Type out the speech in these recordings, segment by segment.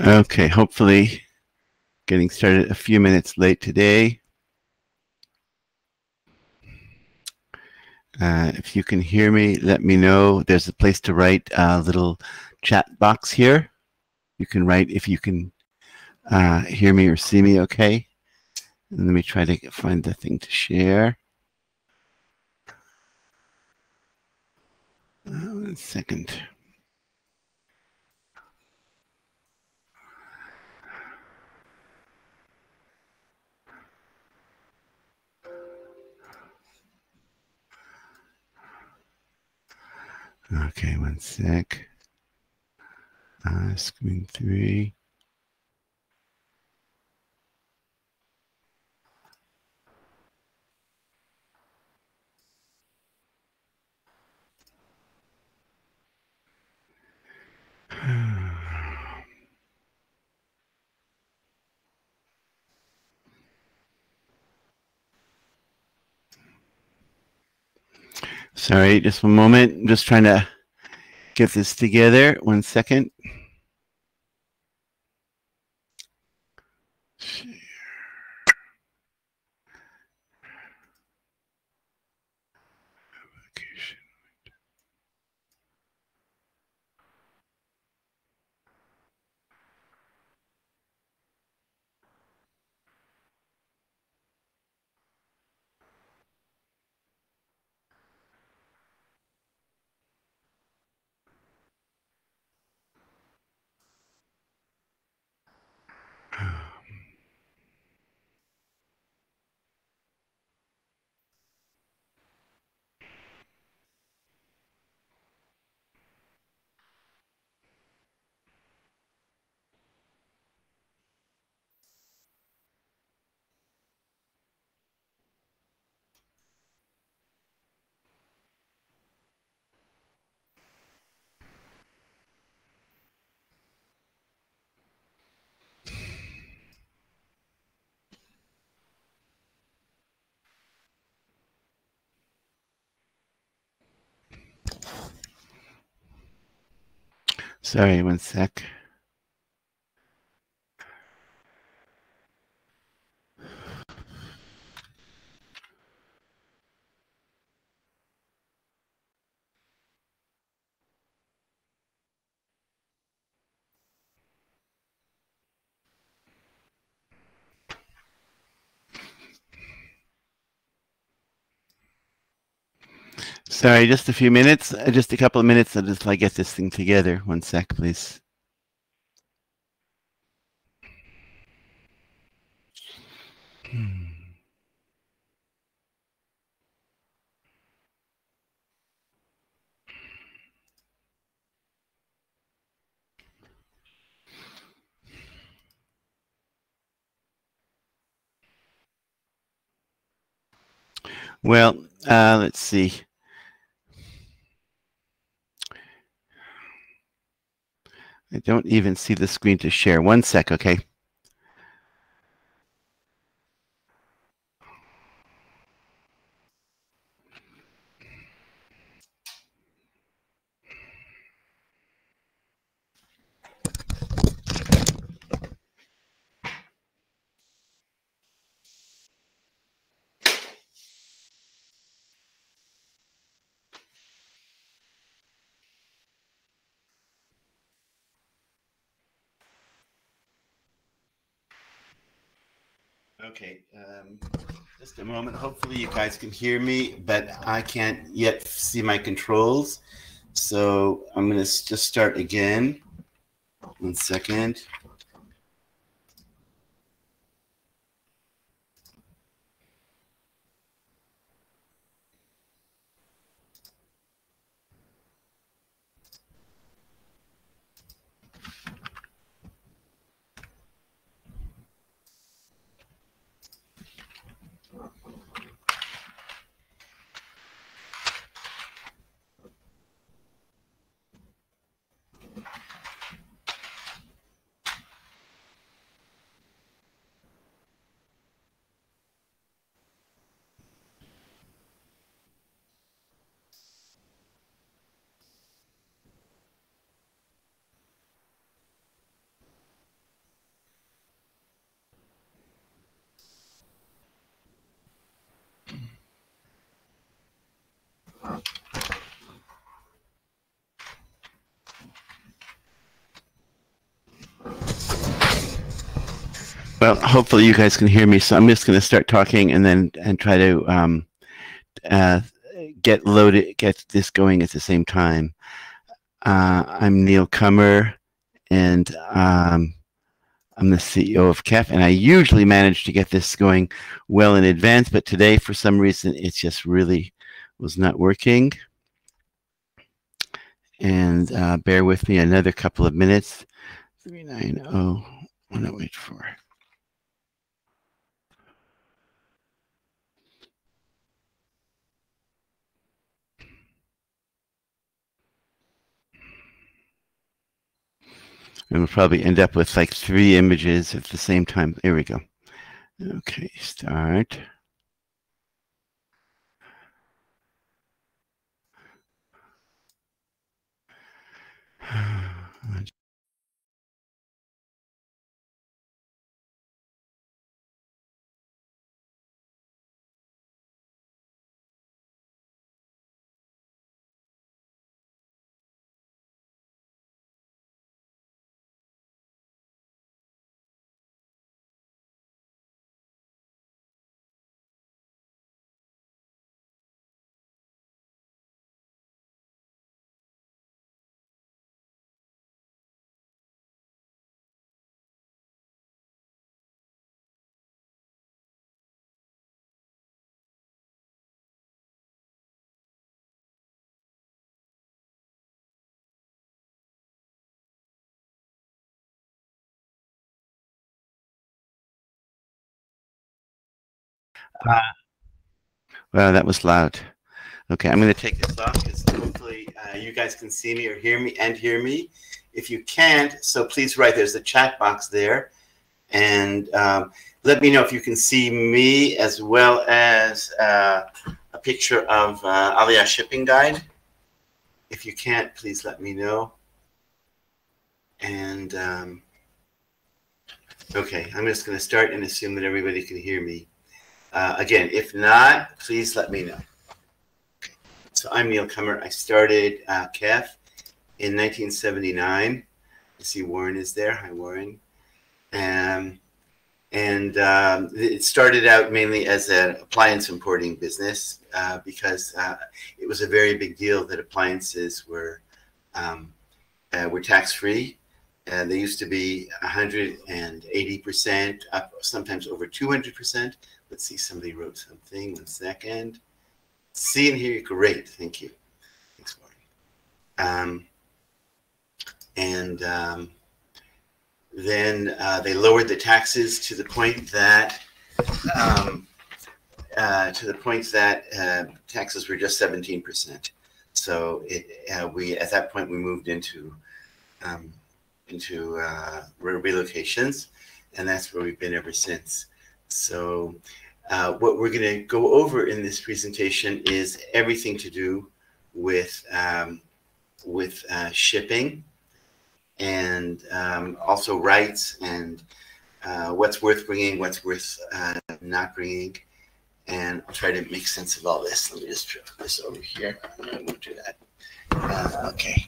Okay, hopefully getting started a few minutes late today. If you can hear me, let me know. There's a place to write, a little chat box here. You can write if you can hear me or see me okay. And let me try to find the thing to share. 1 second. Okay, 1 sec. Screen 3. Sorry, just 1 moment. I'm just trying to get this together. 1 second. Sorry, 1 sec. Sorry, just a few minutes, just a couple of minutes until I get this thing together. 1 sec, please. Well, let's see. I don't even see the screen to share. 1 sec, okay? Okay, just a moment. Hopefully you guys can hear me, but I can't yet see my controls. So I'm going to just start again. 1 second. Well, hopefully you guys can hear me. So I'm just going to start talking and try to uh, get this going at the same time. I'm Neil Kummer, and I'm the CEO of Kef, and I usually manage to get this going well in advance, but today, for some reason, it just really was not working. And bear with me another couple of minutes. 390-1084. And we'll probably end up with like 3 images at the same time. There we go. Okay, start. Uh, well, that was loud. Okay, I'm going to take this off because hopefully you guys can see me or hear me. If you can't, so please write. There's a chat box there, and let me know if you can see me as well as a picture of Aliyah shipping guide. If you can't, please let me know. And okay, I'm just going to start and assume that everybody can hear me. Again, if not, please let me know. So I'm Neil Kummer. I started Kef in 1979. I see Warren is there. Hi, Warren. And it started out mainly as an appliance importing business because it was a very big deal that appliances were tax-free. They used to be 180%, up sometimes over 200%. Let's see, somebody wrote something. 1 second. See and hear you. Great. Thank you. Thanks, Warren. Then they lowered the taxes to the point that taxes were just 17%. So at that point we moved into relocations, and that's where we've been ever since. So what we're going to go over in this presentation is everything to do with shipping, and also rights, and what's worth bringing, what's worth not bringing, and I'll try to make sense of all this. Let me just put this over here. I'm going to move to that. Okay.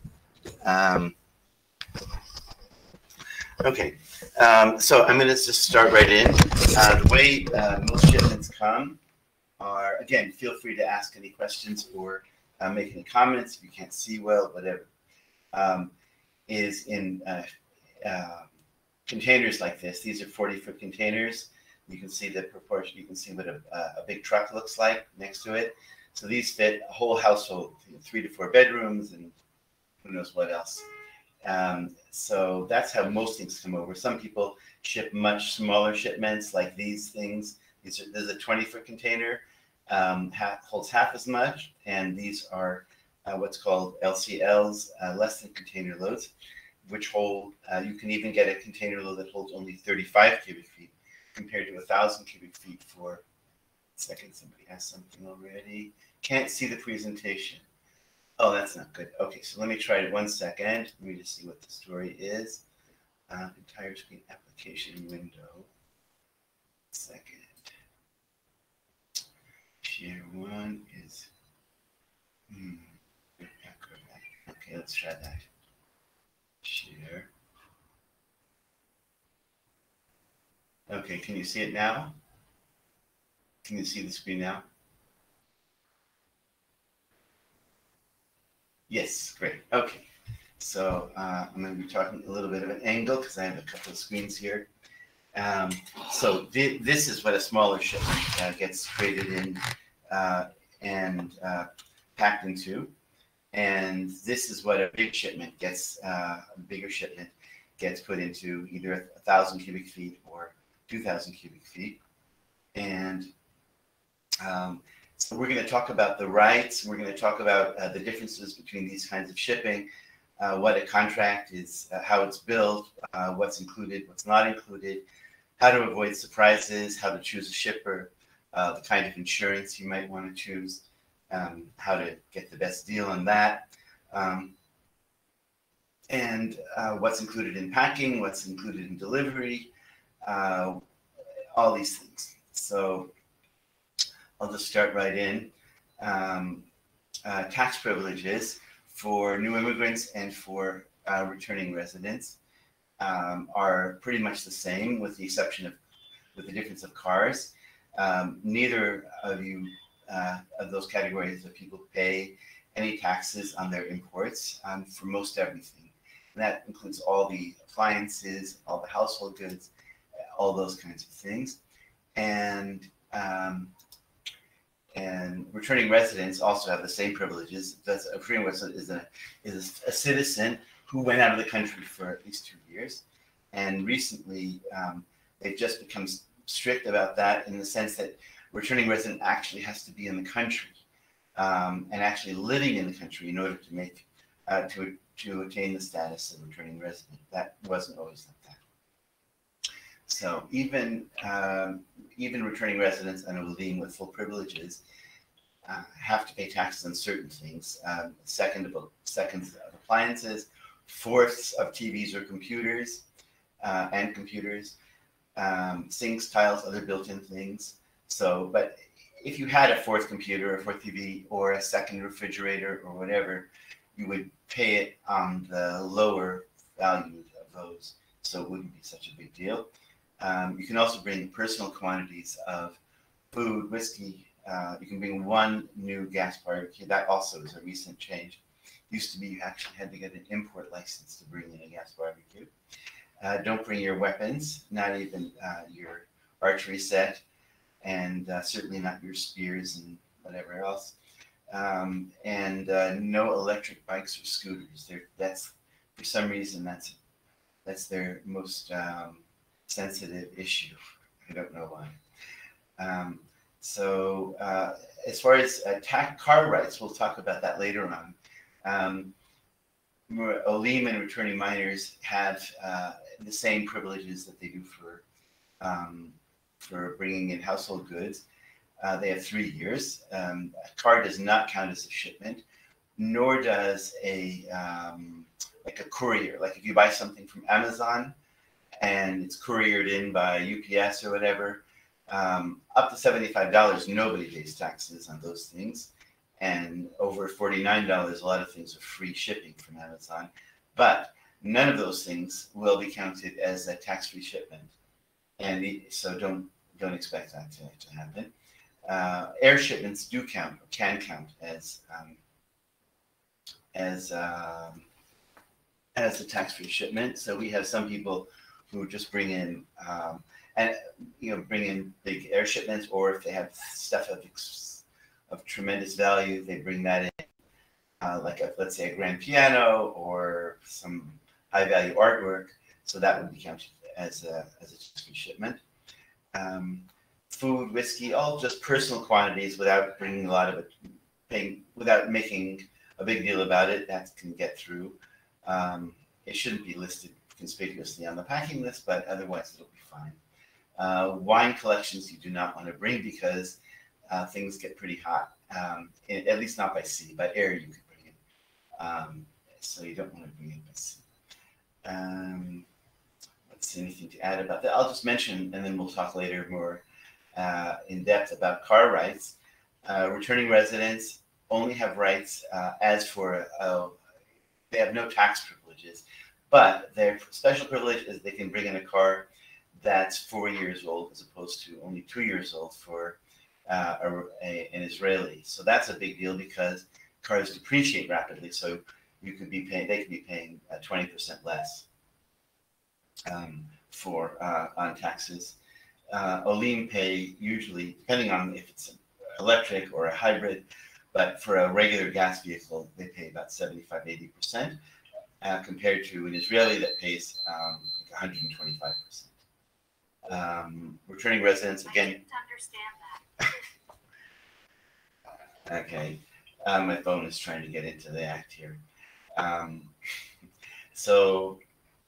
Okay. So I'm going to just start right in. The way most shipments come are, again, feel free to ask any questions or make any comments if you can't see well, whatever. Is in containers like this. These are 40-foot containers. You can see the proportion. You can see what a big truck looks like next to it. So these fit a whole household, 3 to 4 bedrooms, and who knows what else. So that's how most things come over. Some people ship much smaller shipments, like these things. There's a 20-foot container, holds half as much, and these are what's called LCLs, less than container loads, which hold, you can even get a container load that holds only 35 cubic feet compared to 1,000 cubic feet for, second, somebody asked something already. Can't see the presentation. Oh, that's not good. Okay, so let me try it 1 second. Let me just see what the story is. Entire screen application window. Second. Share one is, okay, let's try that. Share. Okay, can you see it now? Can you see the screen now? Yes, great. Okay, so I'm going to be talking a little bit of an angle because I have a couple of screens here. Um, so this is what a smaller shipment gets created in and packed into, and this is what a big shipment gets. A bigger shipment gets put into either 1,000 cubic feet or 2,000 cubic feet, and so we're going to talk about the rights. We're going to talk about the differences between these kinds of shipping, what a contract is, how it's built, what's included, what's not included, how to avoid surprises, how to choose a shipper, the kind of insurance you might want to choose, how to get the best deal on that, and what's included in packing, what's included in delivery, all these things. So I'll just start right in. Tax privileges for new immigrants and for returning residents are pretty much the same, with the exception of, with the difference of cars. Neither of those categories of people pay any taxes on their imports for most everything. And that includes all the appliances, all the household goods, all those kinds of things. And returning residents also have the same privileges. That's a returning resident is a citizen who went out of the country for at least 2 years, and recently they've just become strict about that in the sense that returning resident actually has to be in the country and actually living in the country in order to make to attain the status of returning resident. That wasn't always like that. So even returning residents and living with full privileges have to pay taxes on certain things: seconds of appliances, fourths of TVs or computers, sinks, tiles, other built-in things. So, but if you had a fourth computer, a fourth TV, or a second refrigerator, or whatever, you would pay it on the lower value of those, so it wouldn't be such a big deal. You can also bring personal quantities of food, whiskey. You can bring one new gas barbecue. That also is a recent change. Used to be you actually had to get an import license to bring in a gas barbecue. Don't bring your weapons, not even your archery set, and certainly not your spears and whatever else. No electric bikes or scooters. That's, for some reason, that's their most sensitive issue. I don't know why. As far as car rights, we'll talk about that later on. Olim and returning minors have the same privileges that they do for bringing in household goods. They have 3 years. A car does not count as a shipment, nor does like a courier. Like if you buy something from Amazon and it's couriered in by UPS or whatever, up to $75, nobody pays taxes on those things. And over $49, a lot of things are free shipping from Amazon. But none of those things will be counted as a tax-free shipment. And so don't expect that to happen. Air shipments do count, or can count as a tax-free shipment. So we have some people who just bring in bring in big air shipments, or if they have stuff of tremendous value, they bring that in, let's say a grand piano or some high-value artwork. So that would be counted as a tax-free shipment. Food, whiskey, all just personal quantities without bringing a lot of it, without making a big deal about it. That can get through. It shouldn't be listed conspicuously on the packing list, but otherwise it'll be fine. Wine collections you do not want to bring because things get pretty hot, at least not by sea. By air you can bring it, so you don't want to bring it by sea. Let's see, anything to add about that? I'll just mention, and then we'll talk later more in depth about car rights. Returning residents only have rights as for, they have no tax privileges, but their special privilege is they can bring in a car that's 4 years old as opposed to only 2 years old for an Israeli. So that's a big deal because cars depreciate rapidly. So you could be paying, they could be paying 20% less for on taxes. Olim pay usually, depending on if it's an electric or a hybrid, but for a regular gas vehicle, they pay about 75–80%, compared to an Israeli that pays like 125%. Returning residents, again. I didn't understand that. Okay. My phone is trying to get into the act here. So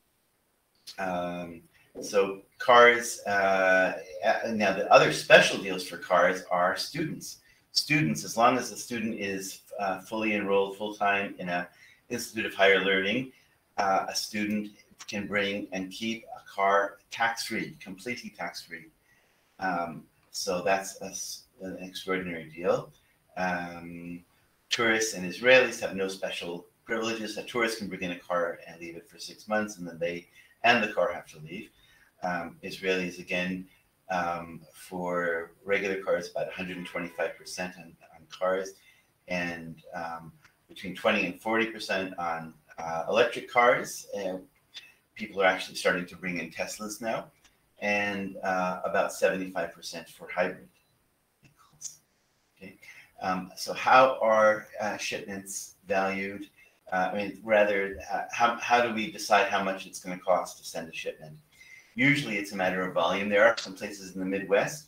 cars, now the other special deals for cars are students. Students, as long as the student is fully enrolled full-time in an Institute of Higher Learning, a student can bring and keep a car tax-free, completely tax-free. So that's an extraordinary deal. Tourists and Israelis have no special privileges. A tourist can bring in a car and leave it for 6 months, and then they and the car have to leave. Israelis, again, for regular cars, about 125% on cars, and between 20 and 40% on electric cars. People are actually starting to bring in Teslas now, and about 75% for hybrid vehicles. Okay. So how are shipments valued? I mean, rather, how do we decide how much it's going to cost to send a shipment? Usually it's a matter of volume. There are some places in the Midwest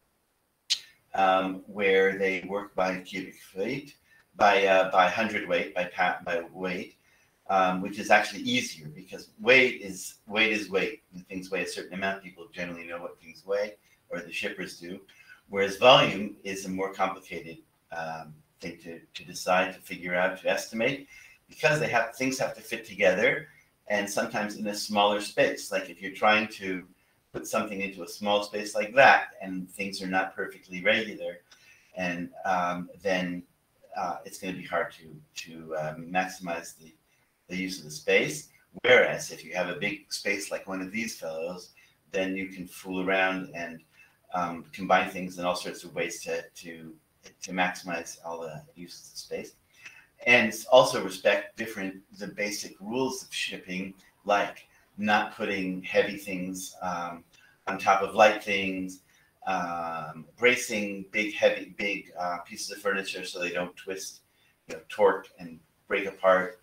where they work by cubic feet, by hundredweight, by weight, which is actually easier because weight is weight. When things weigh a certain amount, people generally know what things weigh, or the shippers do. Whereas volume is a more complicated thing to decide, to figure out, to estimate, because things have to fit together, and sometimes in a smaller space. Like if you're trying to put something into a small space like that, and things are not perfectly regular, and then it's going to be hard to maximize the use of the space. Whereas if you have a big space like one of these fellows, then you can fool around and combine things in all sorts of ways to maximize all the uses of space. And also respect the basic rules of shipping, like not putting heavy things on top of light things, bracing big pieces of furniture so they don't twist, torque and break apart,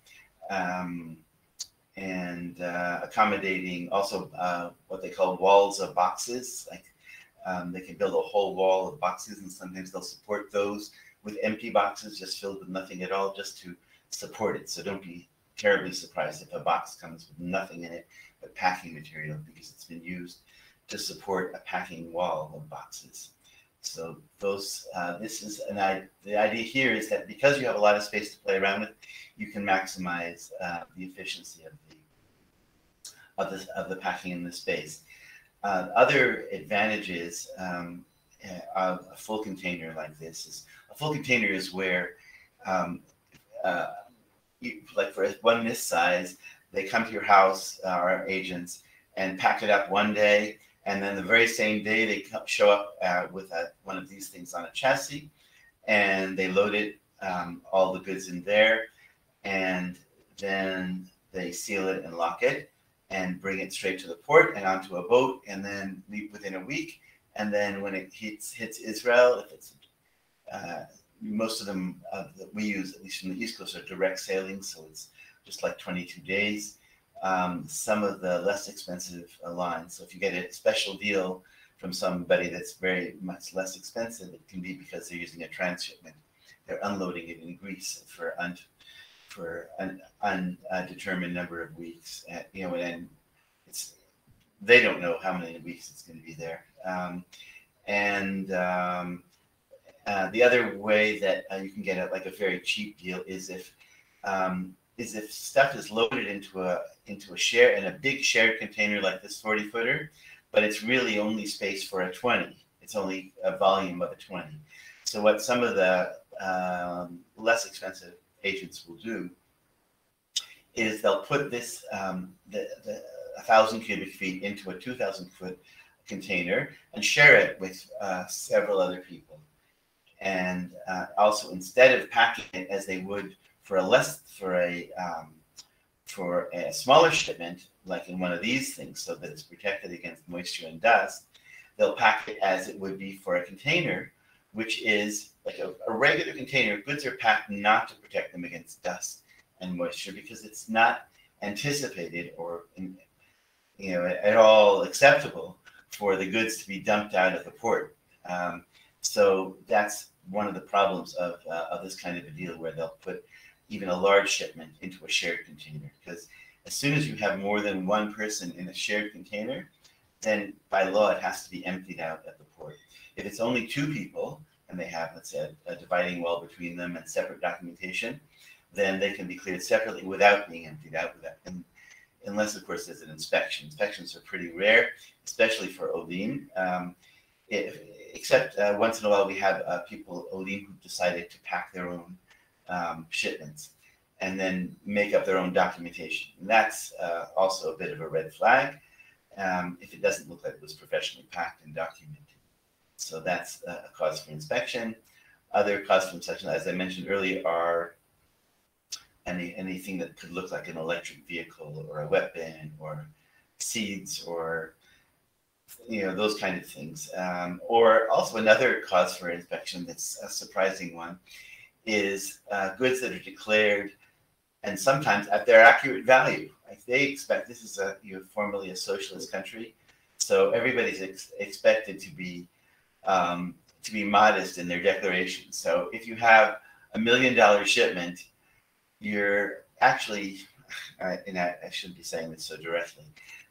and accommodating also what they call walls of boxes. Like they can build a whole wall of boxes, and sometimes they'll support those with empty boxes just filled with nothing at all, just to support it. So don't be terribly surprised if a box comes with nothing in it but packing material, because it's been used to support a packing wall of boxes. So those, the idea here is that because you have a lot of space to play around with, you can maximize the efficiency of the packing in the space. Other advantages of a full container like this is, a full container is where, like for one this size, they come to your house, our agents, and pack it up one day, and then the very same day they show up with one of these things on a chassis, and they load it, all the goods in there, and then they seal it and lock it and bring it straight to the port and onto a boat, and then leave within a week. And then when it hits Israel, if it's most of them that we use, at least from the East Coast, are direct sailing, so it's just like 22 days. Some of the less expensive lines, so if you get a special deal from somebody that's very much less expensive, it can be because they're using a transshipment. They're unloading it in Greece for an undetermined number of weeks. And they don't know how many weeks it's going to be there. The other way that you can get a very cheap deal is if stuff is loaded into a big shared container like this 40-footer, but it's really only space for a 20. It's only a volume of a 20. So what some of the less expensive agents will do is they'll put this 1,000 cubic feet into a 2,000-foot container and share it with several other people. And also, instead of packing it as they would for a smaller shipment, like in one of these things, so that it's protected against moisture and dust, they'll pack it as it would be for a container, which is like a regular container. Goods are packed not to protect them against dust and moisture because it's not anticipated or at all acceptable for the goods to be dumped out of the port. So that's one of the problems of this kind of a deal, where they'll put even a large shipment into a shared container, because as soon as you have more than one person in a shared container, then by law it has to be emptied out at the port. If it's only two people and they have, let's say, a dividing wall between them and separate documentation, then they can be cleared separately without being emptied out, unless, of course, there's an inspection. Inspections are pretty rare, especially for Olim. Except once in a while we have people, Olim, who decided to pack their own shipments and then make up their own documentation. And that's also a bit of a red flag if it doesn't look like it was professionally packed and documented. So that's a cause for inspection. Other cause for inspection, as I mentioned earlier, are anything that could look like an electric vehicle or a weapon or seeds or those kind of things. Or also another cause for inspection that's a surprising one is goods that are declared and sometimes at their accurate value. Like they expect, this is formerly a socialist country, so everybody's expected to be modest in their declarations. So if you have $1 million shipment, you're actually, and I shouldn't be saying this so directly.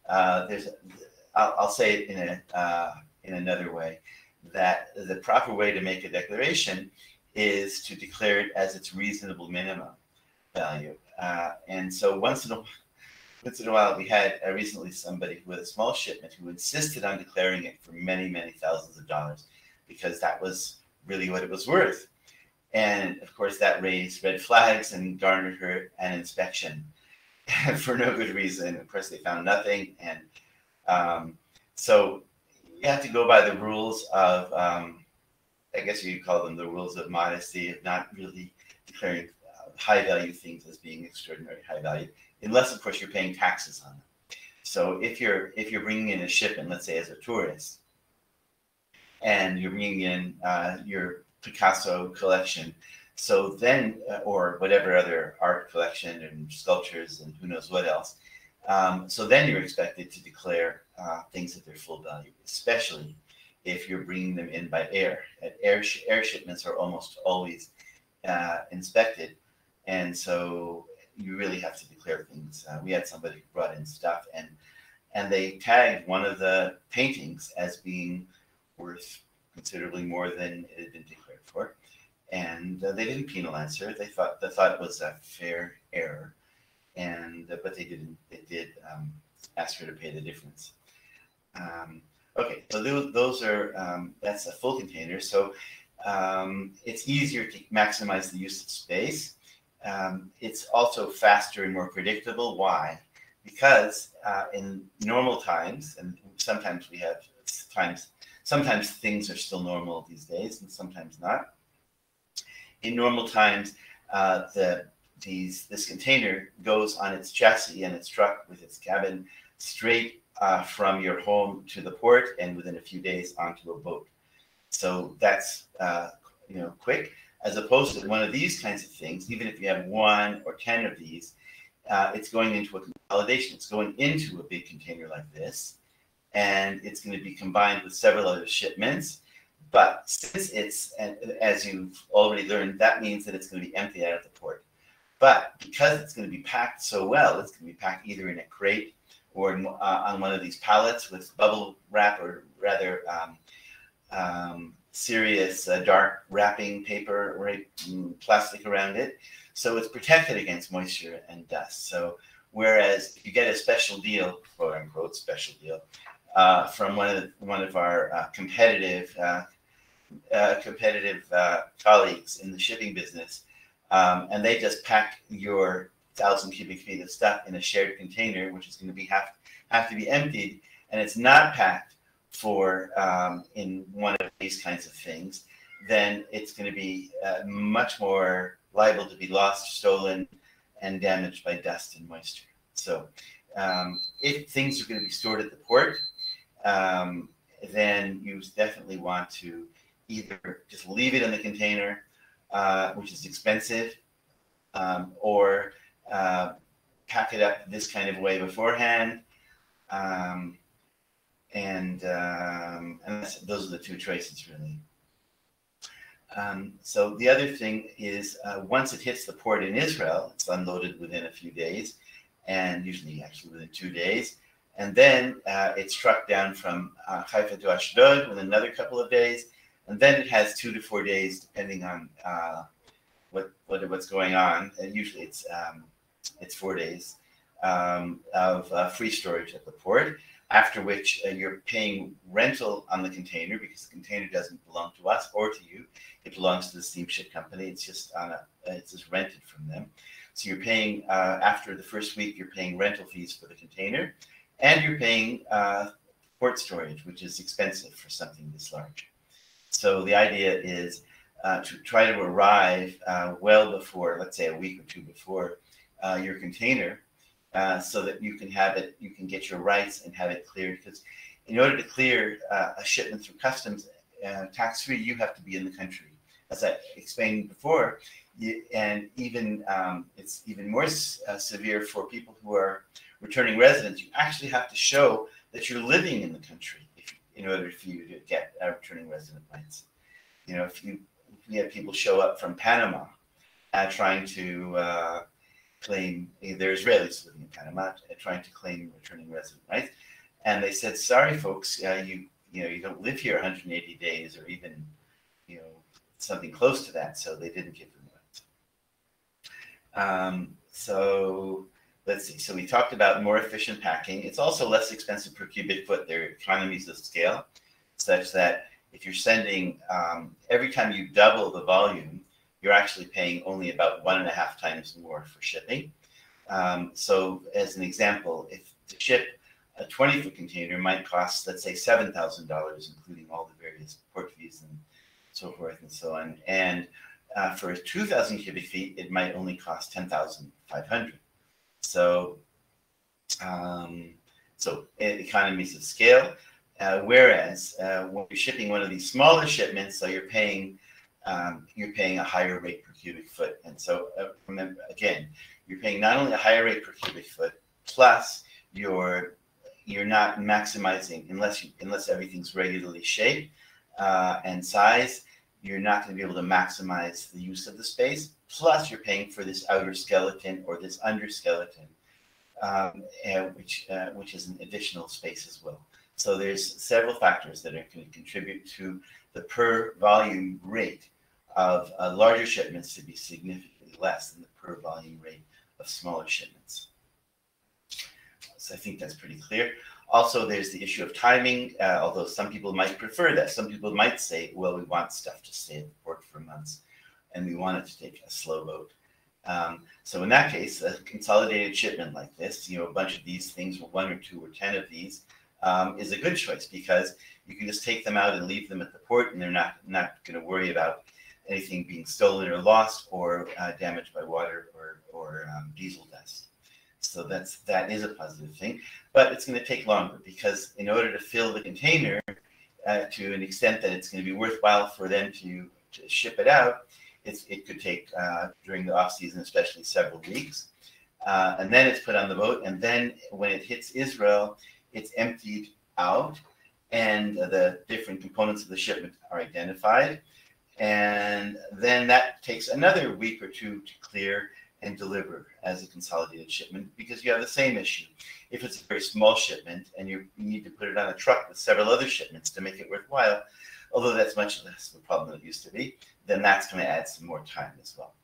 I'll say it in another way, that the proper way to make a declaration is to declare it as its reasonable minimum value. And so once in a while, we had recently somebody with a small shipment who insisted on declaring it for many, many thousands of dollars because that was really what it was worth. And of course, that raised red flags and garnered her an inspection for no good reason. Of course, they found nothing. And so you have to go by the rules of, I guess you could call them the rules of modesty, of not really declaring high value things as being extraordinary high value, unless, of course, you're paying taxes on them. So if you're bringing in a shipment, let's say as a tourist, and you're bringing in your Picasso collection, so then, or whatever other art collection and sculptures and who knows what else, so then you're expected to declare things at their full value, especially if you're bringing them in by air. Air shipments are almost always inspected, and so you really have to declare things. We had somebody who brought in stuff, and they tagged one of the paintings as being worth considerably more than it had been declared for, and they didn't penalize her. They thought it was a fair error, and but they didn't. They did ask her to pay the difference. Okay, so those are that's a full container. So it's easier to maximize the use of space. It's also faster and more predictable. Why? Because in normal times, and sometimes we have sometimes things are still normal these days, and sometimes not. In normal times, this container goes on its chassis and its truck with its cabin straight from your home to the port, and within a few days onto a boat. So that's quick, as opposed to one of these kinds of things. Even if you have 1 or 10 of these, it's going into a consolidation. It's going into a big container like this, and it's going to be combined with several other shipments. But since it's, as you've already learned, that means that it's going to be emptied out of the port. But because it's going to be packed so well, it's going to be packed either in a crate or on one of these pallets with bubble wrap, or rather serious dark wrapping paper or plastic around it. So it's protected against moisture and dust. So whereas if you get a special deal, quote unquote special deal, from one of our competitive colleagues in the shipping business, and they just pack your 1,000 cubic feet of stuff in a shared container, which is going to be half have to be emptied, and it's not packed for in one of these kinds of things, then it's going to be much more liable to be lost, stolen, and damaged by dust and moisture. So if things are going to be stored at the port, then you definitely want to either just leave it in the container, which is expensive, or pack it up this kind of way beforehand. And those are the two choices, really. So the other thing is once it hits the port in Israel, it's unloaded within a few days, and usually actually within 2 days. And then it's trucked down from Haifa to Ashdod within another couple of days. And then it has 2 to 4 days, depending on what's going on. And usually it's 4 days of free storage at the port, after which you're paying rental on the container, because the container doesn't belong to us or to you. It belongs to the steamship company. It's just rented from them. So you're paying, after the first week, you're paying rental fees for the container, and you're paying port storage, which is expensive for something this large. So the idea is to try to arrive well before, let's say a week or two before your container, so that you can have it, you can get your rights and have it cleared. Because in order to clear a shipment through customs tax-free, you have to be in the country. As I explained before, and even it's even more severe for people who are returning residents. You actually have to show that you're living in the country in order for you to get returning resident rights. You know, if we have people show up from Panama trying to claim, they're Israelis living in Panama, trying to claim returning resident rights, and they said, "Sorry, folks, you don't live here 180 days, or even something close to that," so they didn't give them rights. So let's see. So we talked about more efficient packing. It's also less expensive per cubic foot. There are economies of scale, such that if you're sending, every time you double the volume, you're actually paying only about 1.5 times more for shipping. So as an example, if to ship a 20-foot container might cost, let's say, $7,000, including all the various port fees and so forth and so on. And for 2,000 cubic feet, it might only cost $10,500. So, economies of scale. Whereas when you're shipping one of these smaller shipments, so you're paying a higher rate per cubic foot. And so remember, again, you're paying not only a higher rate per cubic foot, plus you're not maximizing, unless everything's regularly shaped and size, you're not going to be able to maximize the use of the space. Plus you're paying for this outer skeleton or this under skeleton, which is an additional space as well. So there's several factors that are going to contribute to the per volume rate of larger shipments to be significantly less than the per volume rate of smaller shipments. So I think that's pretty clear. Also, there's the issue of timing, although some people might prefer that. Some people might say, well, we want stuff to stay at the port for months, and we want it to take a slow boat. So in that case, a consolidated shipment like this, a bunch of these things, 1 or 2 or 10 of these, is a good choice, because you can just take them out and leave them at the port, and they're not going to worry about anything being stolen or lost or damaged by water or diesel dust. So that is a positive thing, but it's going to take longer, because in order to fill the container to an extent that it's going to be worthwhile for them to ship it out, it could take during the off season, especially, several weeks, and then it's put on the boat, and then when it hits Israel, it's emptied out, and the different components of the shipment are identified, and then that takes another week or 2 to clear and deliver as a consolidated shipment, because you have the same issue. If it's a very small shipment and you need to put it on a truck with several other shipments to make it worthwhile, although that's much less of a problem than it used to be, then that's going to add some more time as well.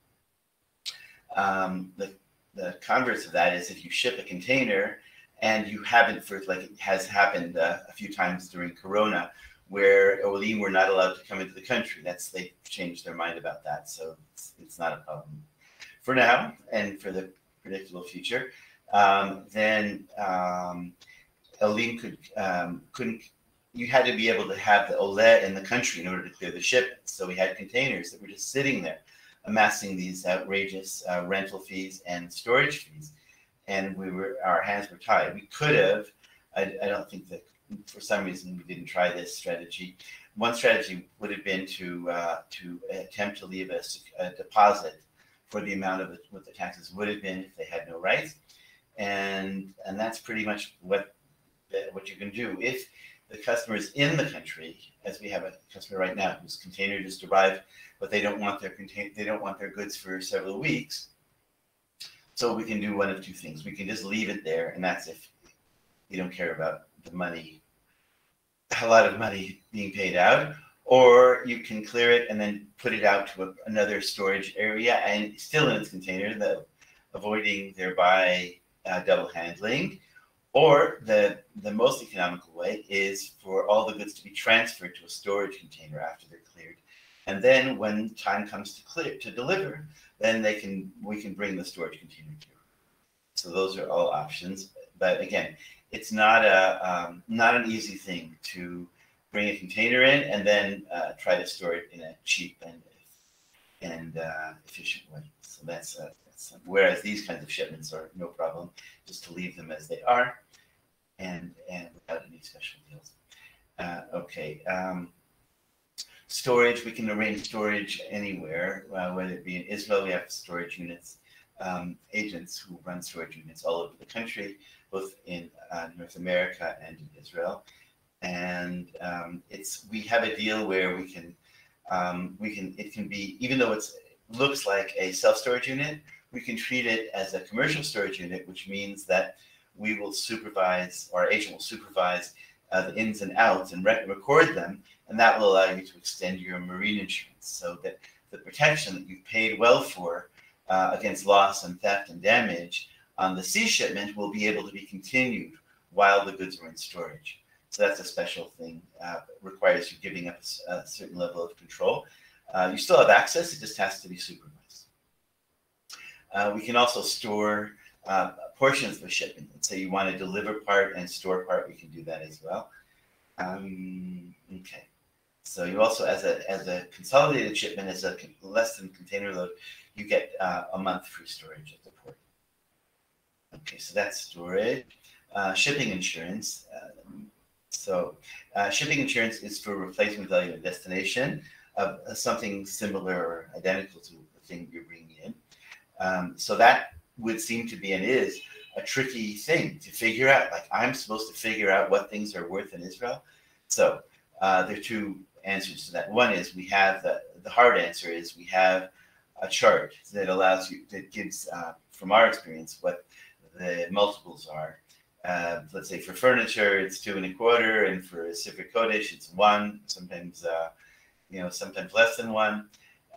The converse of that is if you ship a container and you haven't, like it has happened a few times during Corona, where Olim were not allowed to come into the country. They've changed their mind about that, so it's not a problem for now and for the predictable future. Then Elim couldn't. You had to be able to have the Oleh in the country in order to clear the shipment. So we had containers that were just sitting there, amassing these outrageous rental fees and storage fees, and our hands were tied. We could have. I don't think that for some reason we didn't try this strategy. One strategy would have been to attempt to leave a deposit for the amount of what the taxes would have been if they had no rights, and that's pretty much what you can do if the customer is in the country, as we have a customer right now whose container just arrived, but they don't want their goods for several weeks. So we can do one of two things. We can just leave it there, and that's if you don't care about the money, a lot of money being paid out, or you can clear it and then put it out to another storage area and still in its container, avoiding thereby double handling. Or the most economical way is for all the goods to be transferred to a storage container after they're cleared, and then when time comes to deliver, then we can bring the storage container to. So those are all options. But again, it's not an easy thing to bring a container in and then try to store it in a cheap and efficient way. So that's whereas these kinds of shipments are no problem, just to leave them as they are, and without any special deals. Okay. Storage, we can arrange storage anywhere, whether it be in Israel. We have storage units, agents who run storage units all over the country, both in North America and in Israel. And we have a deal where it can be, even though it looks like a self-storage unit, we can treat it as a commercial storage unit, which means that we will supervise, or our agent will supervise the ins and outs and record them, and that will allow you to extend your marine insurance, so that the protection that you've paid well for against loss and theft and damage on the sea shipment will be able to be continued while the goods are in storage. So that's a special thing. Requires you giving up a certain level of control. You still have access, it just has to be supervised. We can also store portions of a shipment. Let's say you want to deliver part and store part, we can do that as well. Okay. So you also, as a consolidated shipment, as a less than container load, you get a month free storage at the port. Okay, so that's storage. Shipping insurance. Shipping insurance is for replacement value and destination of something similar or identical to the thing you're bringing in. So that would seem to be and is a tricky thing to figure out. Like, I'm supposed to figure out what things are worth in Israel. So there are two answers to that. One is we have the hard answer is we have a chart that allows you, that gives, from our experience, what the multiples are. Let's say for furniture, it's 2.25, and for Sifra Kodesh, it's 1. Sometimes, sometimes less than 1.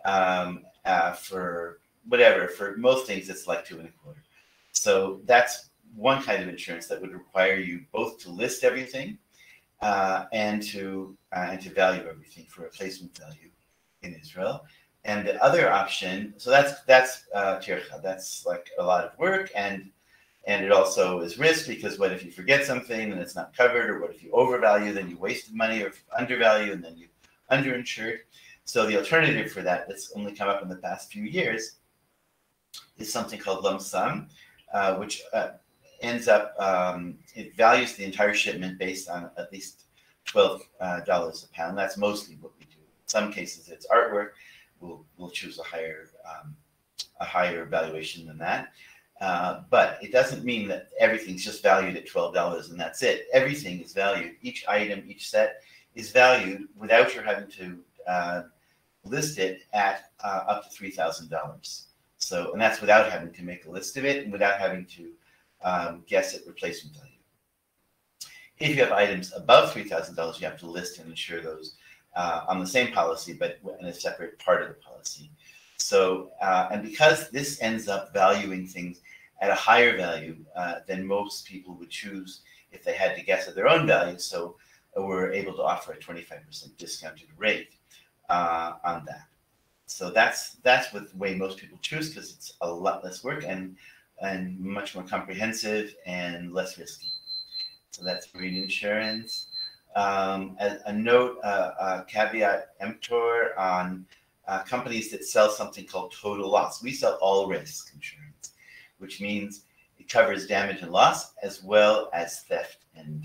For whatever, for most things, it's like 2.25. So that's one kind of insurance that would require you both to list everything and to value everything for replacement value in Israel. And the other option, so that's tircha. That's like a lot of work, and it also is risk, because what if you forget something and it's not covered, or what if you overvalue, then you wasted money, or if you undervalue and then you underinsured. So the alternative for that, that's only come up in the past few years, is something called lump sum, which ends up, it values the entire shipment based on at least $12 a pound. That's mostly what we do. In some cases, it's artwork. We'll choose a higher valuation than that. But it doesn't mean that everything's just valued at $12 and that's it. Everything is valued. Each item, each set is valued without your having to list it at up to $3,000. So, and that's without having to make a list of it and without having to guess at replacement value. If you have items above $3,000, you have to list and insure those on the same policy, but in a separate part of the policy. So, and because this ends up valuing things at a higher value than most people would choose if they had to guess at their own value, so we're able to offer a 25% discounted rate on that. So that's the way most people choose, because it's a lot less work and much more comprehensive and less risky. So that's marine insurance. A note, a caveat emptor on companies that sell something called total loss. We sell all risk insurance, which means it covers damage and loss as well as theft and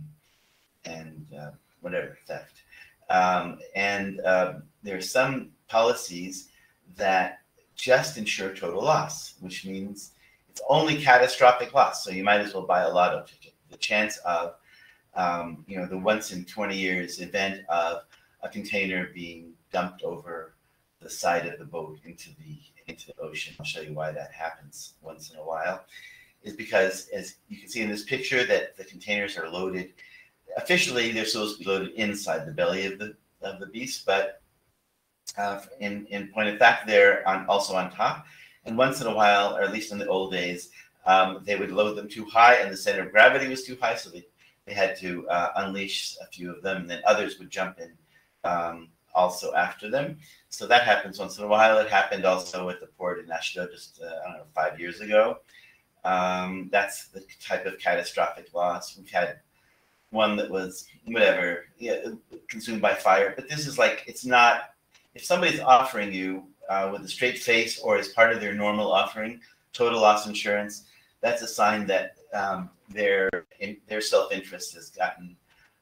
whatever theft. There are some policies that just insure total loss, which means it's only catastrophic loss. So you might as well buy a lotto ticket. The chance of the once in 20 years event of a container being dumped over the side of the boat into the ocean. I'll show you why that happens once in a while. Is because, as you can see in this picture, that the containers are loaded. Officially, they're supposed to be loaded inside the belly of the beast, but in point of fact, they're also on top. And once in a while, or at least in the old days, they would load them too high, and the center of gravity was too high, so they had to unleash a few of them, and then others would jump in also after them. So that happens once in a while. It happened also at the port in Ashdod just, 5 years ago. That's the type of catastrophic loss. We've had one that was consumed by fire, but this is like, it's not, if somebody's offering you with a straight face or as part of their normal offering total loss insurance, that's a sign that their self-interest has gotten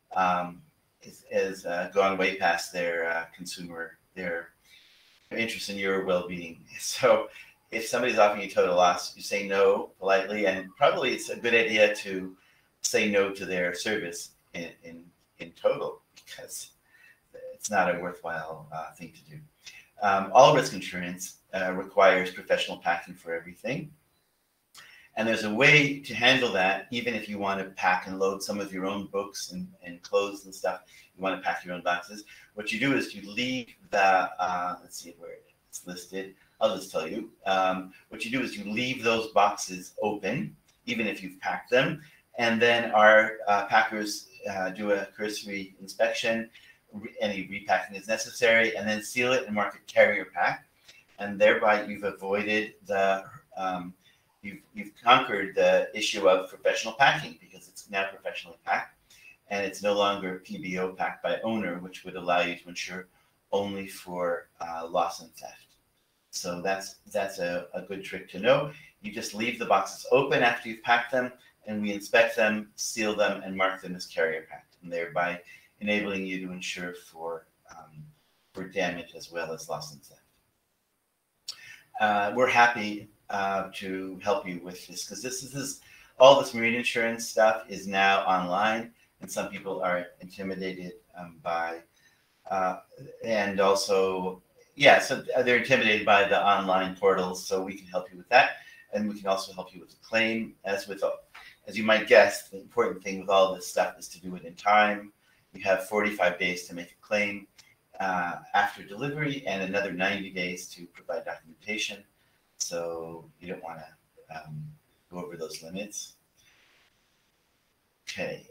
has gone way past their their interest in your well-being. So if somebody's offering you total loss, you say no politely, and probably it's a good idea to say no to their service in total, because it's not a worthwhile thing to do. All risk insurance requires professional packing for everything. And there's a way to handle that, even if you want to pack and load some of your own books and clothes and stuff. You want to pack your own boxes. What you do is you leave the, let's see where it's listed. I'll just tell you. What you do is you leave those boxes open, even if you've packed them. And then our packers do a cursory inspection. Any repacking is necessary, and then seal it and mark it carrier pack. And thereby you've avoided the, you've conquered the issue of professional packing, because it's now professionally packed, and it's no longer PBO packed by owner, which would allow you to insure only for loss and theft. So that's a good trick to know. You just leave the boxes open after you've packed them, and we inspect them, seal them, and mark them as carrier packed, and thereby enabling you to insure for damage as well as loss and theft. We're happy to help you with this, because this is all this marine insurance stuff is now online, and some people are intimidated by, and also, so they're intimidated by the online portals. So we can help you with that, and we can also help you with the claim. As you might guess, the important thing with all this stuff is to do it in time. You have 45 days to make a claim after delivery, and another 90 days to provide documentation. So you don't want to go over those limits. Okay.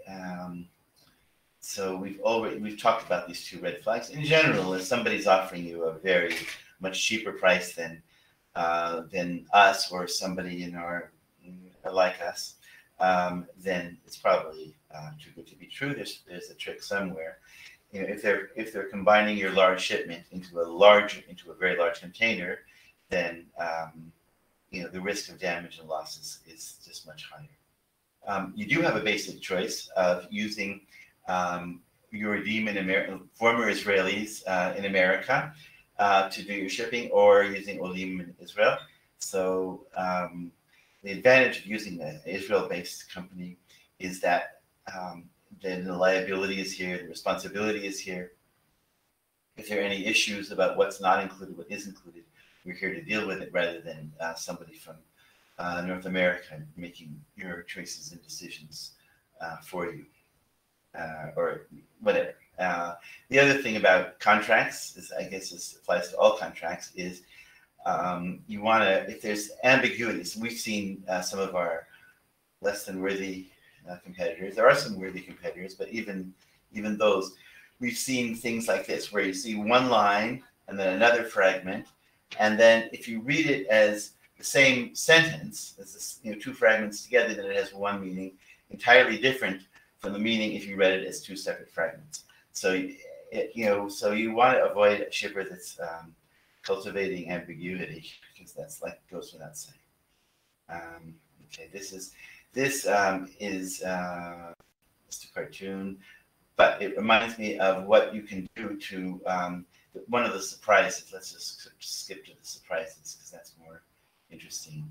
So we've talked about these two red flags. In general, if somebody's offering you a very much cheaper price than us or somebody like us, then it's probably too good to be true. There's a trick somewhere. If they're combining your large shipment into a very large container, then the risk of damage and losses is just much higher. You do have a basic choice of using your redeem in America, former Israelis in America to do your shipping, or using Olim in Israel. So the advantage of using an Israel-based company is that then the liability is here, the responsibility is here. If there are any issues about what's not included, what is included, we're here to deal with it, rather than somebody from North America making your choices and decisions for you, or whatever. The other thing about contracts is, I guess this applies to all contracts, is you want to, if there's ambiguities, we've seen some of our less than worthy competitors. There are some worthy competitors, but even those, we've seen things like this, where you see one line and then another fragment, and then if you read it as the same sentence, as this, two fragments together, then it has one meaning entirely different from the meaning if you read it as two separate fragments. So, so you want to avoid a shipper that's cultivating ambiguity, because that's like goes without saying. Okay, this is just a cartoon, but it reminds me of what you can do to one of the surprises. Let's just skip to the surprises because that's more interesting.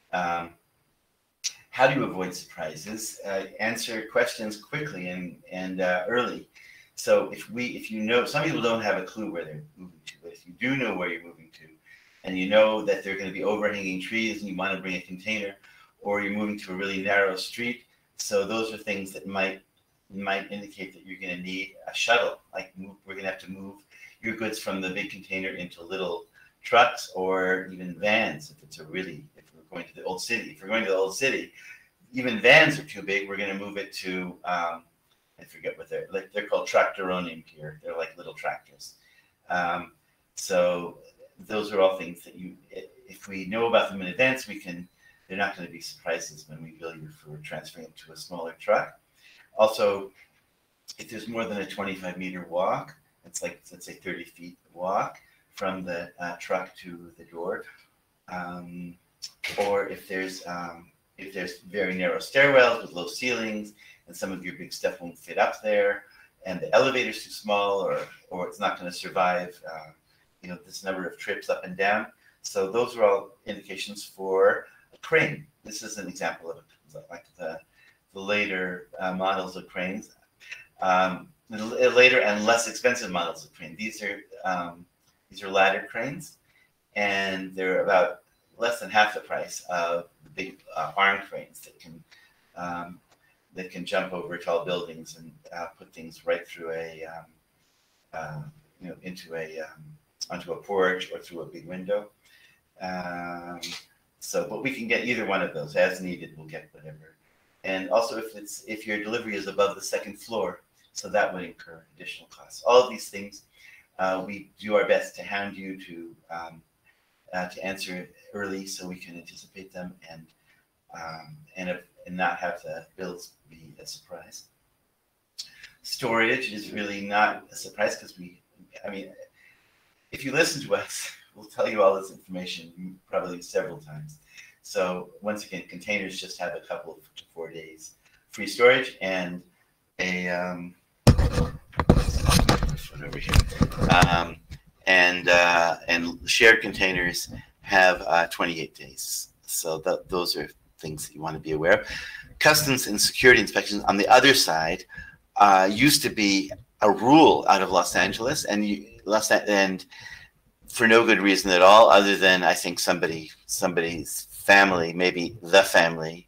How do you avoid surprises? Answer questions quickly and early. So if you know, some people don't have a clue where they're moving to, but if you do know where you're moving to, and you know that there are going to be overhanging trees and you want to bring a container, or you're moving to a really narrow street, so those are things that might indicate that you're going to need a shuttle. Like we're going to have to move your goods from the big container into little trucks or even vans if we're going to the old city. If we're going to the old city, even vans are too big. We're going to move it to I forget what they're called tractoroni here. They're like little tractors. So those are all things that if we know about them in advance, they're not going to be surprises when we bill you for transferring it to a smaller truck. Also, if there's more than a 25-meter walk, it's like, let's say 30 feet walk from the truck to the door, or if there's very narrow stairwells with low ceilings and some of your big stuff won't fit up there, and the elevator's too small, or it's not going to survive this number of trips up and down. So those are all indications for a crane. This is an example of like the later models of cranes, the later and less expensive models of crane. These are ladder cranes, and they're about less than half the price of the big arm cranes that can jump over tall buildings and put things right through onto a porch or through a big window. But we can get either one of those as needed. We'll get whatever. And also, if your delivery is above the second floor, so that would incur additional costs. All of these things, we do our best to hound you to answer early so we can anticipate them and not have the bills be a surprise. Storage is really not a surprise because if you listen to us, we'll tell you all this information probably several times. So once again, containers just have a couple to 4 days free storage, and over here, and shared containers have 28 days. So those are things that you want to be aware of. Customs and security inspections on the other side used to be a rule out of Los Angeles, and for no good reason at all, other than I think somebody's family, maybe the family,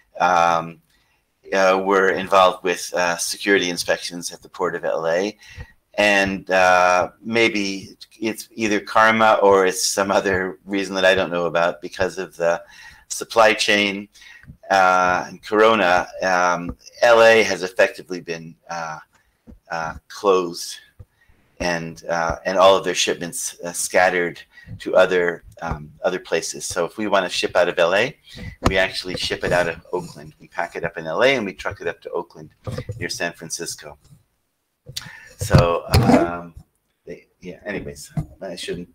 were involved with security inspections at the Port of LA. And maybe it's either karma or it's some other reason that I don't know about because of the supply chain and Corona. LA has effectively been closed, and all of their shipments scattered to other places. So if we want to ship out of LA, we actually ship it out of Oakland. We pack it up in LA and we truck it up to Oakland near San Francisco. So yeah. Anyways, I shouldn't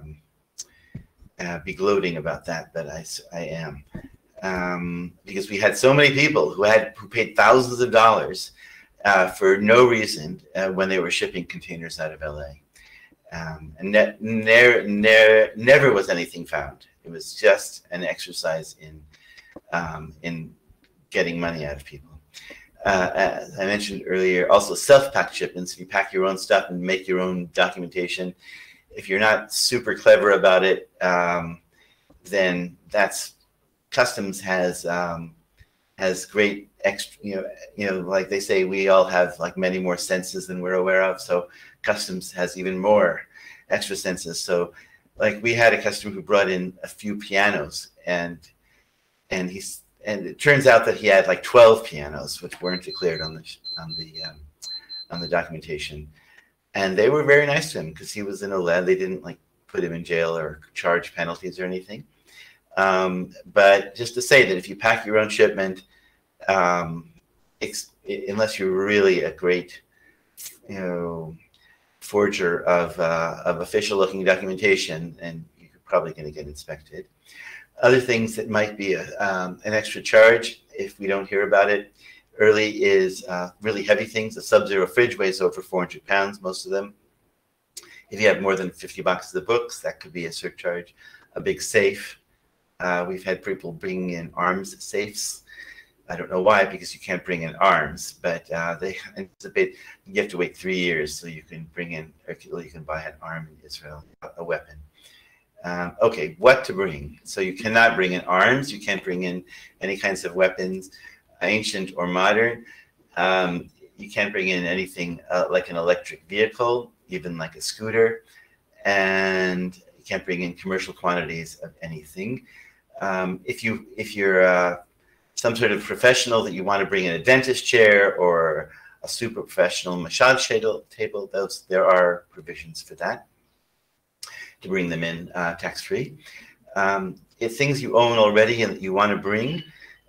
be gloating about that, but I am, because we had so many people who paid thousands of dollars for no reason when they were shipping containers out of LA. And never was anything found. It was just an exercise in getting money out of people. As I mentioned earlier, also self-packed shipments. If you pack your own stuff and make your own documentation, if you're not super clever about it, then customs has great extra, like they say, we all have like many more senses than we're aware of. So customs has even more extra senses. So like we had a customer who brought in a few pianos, and it turns out that he had like 12 pianos which weren't declared on the documentation, and they were very nice to him because he was in OLED. They didn't like put him in jail or charge penalties or anything. But just to say that if you pack your own shipment, unless you're really a great, forger of official-looking documentation, and you're probably going to get inspected. Other things that might be an extra charge if we don't hear about it early is really heavy things. A Sub-Zero fridge weighs over 400 pounds, most of them. If you have more than 50 boxes of books, that could be a surcharge. A big safe. We've had people bringing in arms safes. I don't know why, because you can't bring in arms, but they anticipate you have to wait 3 years so you can bring in, or you can buy an arm in Israel, a weapon. Okay, what to bring? So you cannot bring in arms. You can't bring in any kinds of weapons, ancient or modern. You can't bring in anything like an electric vehicle, even like a scooter, and you can't bring in commercial quantities of anything. If you're some sort of professional that you want to bring in a dentist chair or a super professional massage table, there are provisions for that, to bring them in tax-free. If things you own already and that you want to bring,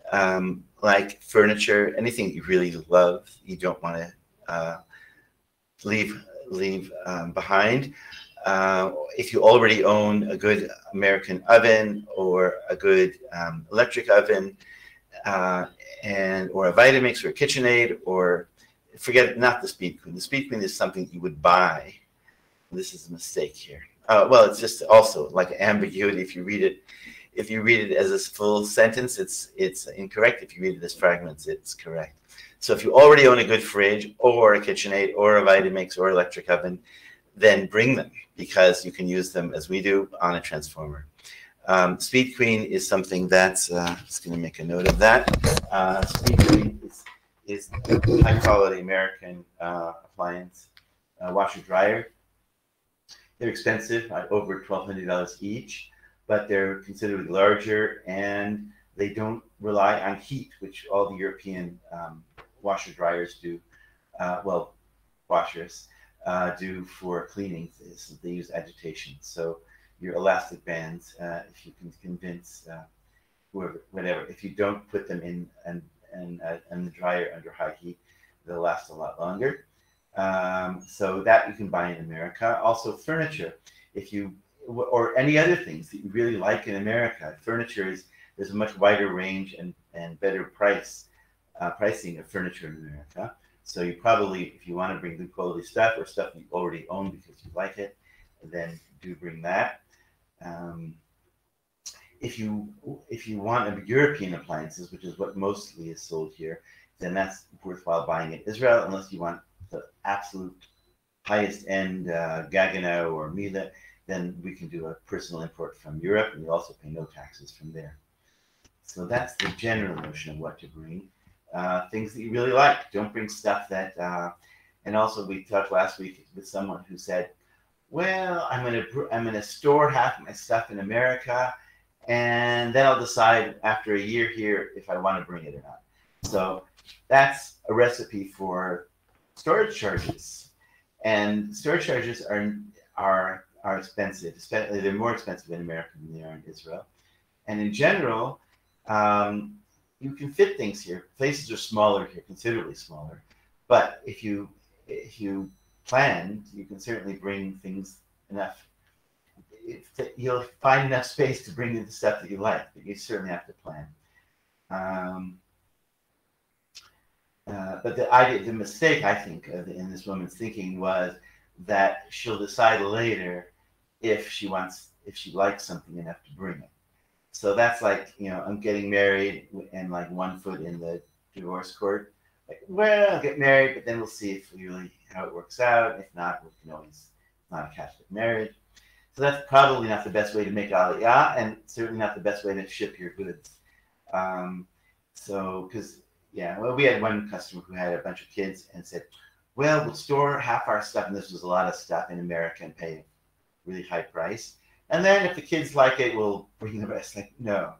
like furniture, anything that you really love, you don't want to leave behind. If you already own a good American oven or a good electric oven, or a Vitamix or a KitchenAid, or forget not the Speed Queen. The Speed Queen is something you would buy. This is a mistake here. Well, it's just also like ambiguity. If you read it as a full sentence, it's incorrect. If you read it as fragments, it's correct. So if you already own a good fridge or a KitchenAid or a Vitamix or electric oven, then bring them, because you can use them as we do on a transformer. Speed Queen is something that's, just going to make a note of that. Speed Queen is a high quality American appliance, washer dryer. They're expensive, over $1,200 each, but they're considerably larger, and they don't rely on heat, which all the European washer dryers do. Well, washers do for cleaning. They use agitation. So your elastic bands, if you can convince whoever, whatever, if you don't put them in the dryer under high heat, they'll last a lot longer. So that you can buy in America. Also furniture, or any other things that you really like in America. Furniture there's a much wider range and better pricing of furniture in America. So you probably, if you want to bring good quality stuff or stuff you already own because you like it, then do bring that. If you want European appliances, which is what mostly is sold here, then that's worthwhile buying in Israel, unless you want the absolute highest end Gaggenau or Miele, then we can do a personal import from Europe, and you also pay no taxes from there. So that's the general notion of what to bring. Things that you really like. Don't bring stuff that, and also we talked last week with someone who said, well, I'm gonna store half of my stuff in America, and then I'll decide after a year here if I want to bring it or not. So that's a recipe for storage charges, and storage charges are expensive. Especially, they're more expensive in America than they are in Israel. And in general, you can fit things here. Places are smaller here, considerably smaller. But if you plan, you can certainly bring things enough. You'll find enough space to bring in the stuff that you like, but you certainly have to plan. But the mistake, I think, in this woman's thinking was that she'll decide later if she likes something enough to bring it. So that's like, I'm getting married and like 1 foot in the divorce court. Like, well, I'll get married, but then we'll see how it works out. If not, it's not a Catholic marriage. So that's probably not the best way to make aliyah, and certainly not the best way to ship your goods. We had one customer who had a bunch of kids and said, well, we'll store half our stuff, and this was a lot of stuff in America, and pay a really high price. And then if the kids like it, we'll bring the rest. Like, no.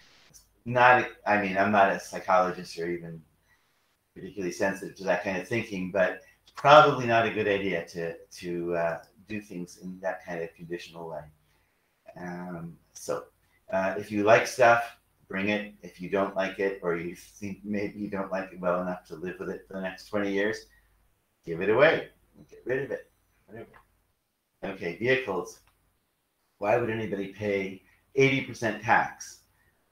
I'm not a psychologist or even particularly sensitive to that kind of thinking, but it's probably not a good idea to do things in that kind of conditional way. If you like stuff, bring it. If you don't like it, or you think maybe you don't like it well enough to live with it for the next 20 years, give it away. Get rid of it. Whatever. Okay, vehicles. Why would anybody pay 80% tax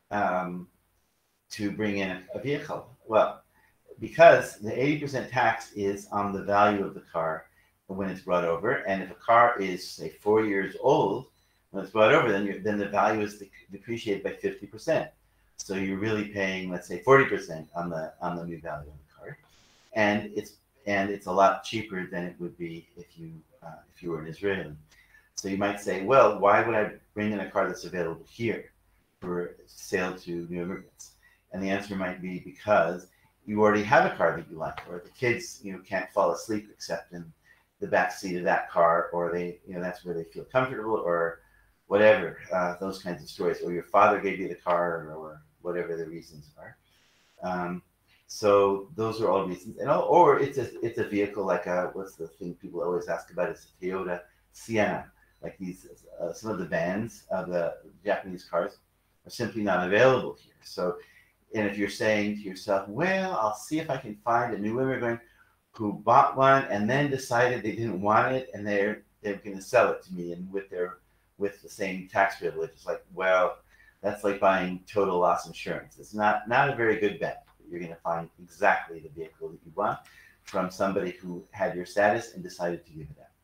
to bring in a vehicle? Well, because the 80% tax is on the value of the car when it's brought over. And if a car is, say, 4 years old, when it's brought over, then the value is depreciated by 50%. So you're really paying, let's say, 40% on the new value of the car, and it's a lot cheaper than it would be if you were an Israeli. So you might say, well, why would I bring in a car that's available here for sale to new immigrants? And the answer might be because you already have a car that you like, or the kids, can't fall asleep except in the back seat of that car, or they, that's where they feel comfortable, or whatever, those kinds of stories, or your father gave you the car, or whatever the reasons are. So those are all reasons, or it's a vehicle like what's the thing people always ask about is a Toyota Sienna, like these some of the vans of the Japanese cars are simply not available here. So, and if you're saying to yourself, well, I'll see if I can find a new immigrant who bought one and then decided they didn't want it, and they're going to sell it to me, and with the same tax privilege, it's like, well, that's like buying total loss insurance. It's not a very good bet. You're going to find exactly the vehicle that you want from somebody who had your status and decided to give it out.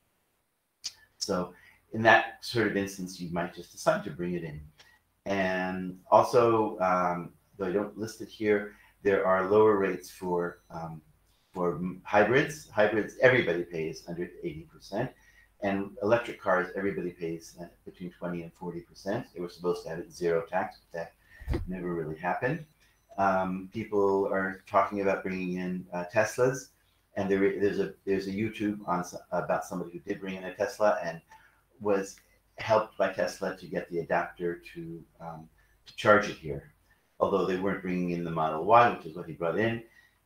So in that sort of instance, you might just decide to bring it in. And also, though I don't list it here, there are lower rates for hybrids. Hybrids, everybody pays under 80%. And electric cars, everybody pays between 20 and 40%. They were supposed to have it zero tax, but that never really happened. People are talking about bringing in Teslas, and there's a YouTube about somebody who did bring in a Tesla and was helped by Tesla to get the adapter to charge it here, although they weren't bringing in the Model Y, which is what he brought in,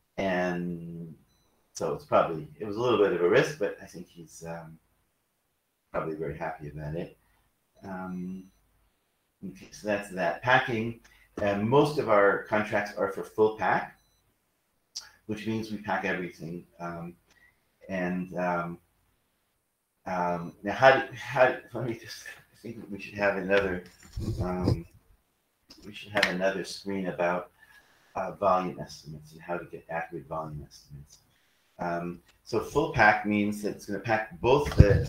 and so it was a little bit of a risk, but I think he's probably very happy about it. Okay, so that's that. Packing. Most of our contracts are for full pack, which means we pack everything. Now, let me just. I think we should have another. We should have another screen about volume estimates and how to get accurate volume estimates. So full pack means that it's going to pack both the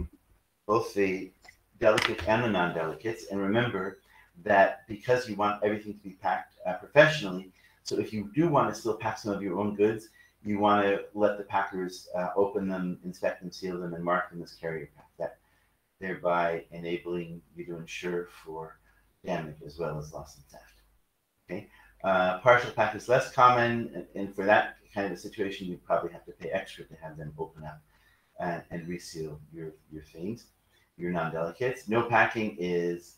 delicates and the non-delicates. And remember that because you want everything to be packed professionally, so if you do want to still pack some of your own goods, you want to let the packers open them, inspect them, seal them, and mark them as carrier pack. That thereby enabling you to insure for damage as well as loss and theft. Okay, partial pack is less common, and for that kind of a situation, you probably have to pay extra to have them open up and reseal your things, your non-delicates. No packing is,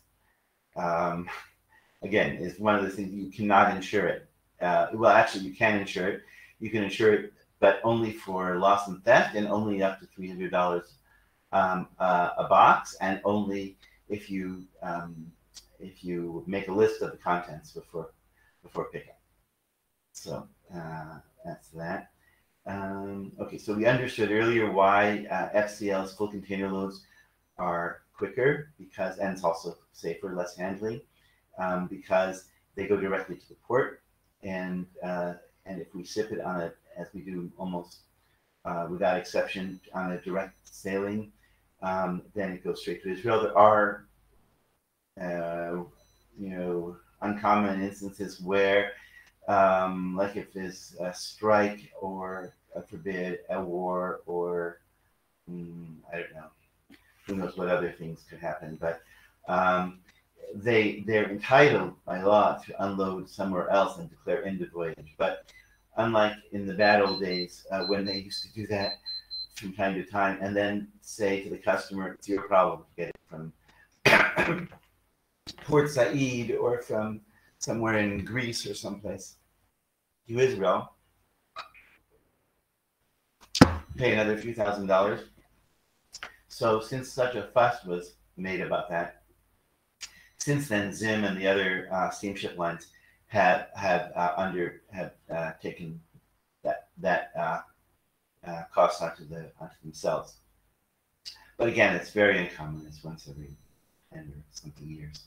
again, is one of the things you cannot insure it. Well, actually, you can insure it. You can insure it, but only for loss and theft, and only up to $300 a box, and only if you make a list of the contents before pickup. So that's that. Okay, so we understood earlier why FCL's full container loads are quicker and it's also safer, less handling, because they go directly to the port, and if we ship it as we do almost without exception on a direct sailing, then it goes straight to Israel. There are uncommon instances where, like if there's a strike or forbid a war, or I don't know, who knows what other things could happen, but they're entitled by law to unload somewhere else and declare end of voyage. But unlike in the bad old days when they used to do that from time to time and then say to the customer, it's your problem to get it from Port Said or from somewhere in Greece or someplace to Israel, pay another few $1,000s. So since such a fuss was made about that, Since then, Zim and the other steamship lines have taken that cost onto themselves. But again, it's very uncommon. It's once every 10 or something years.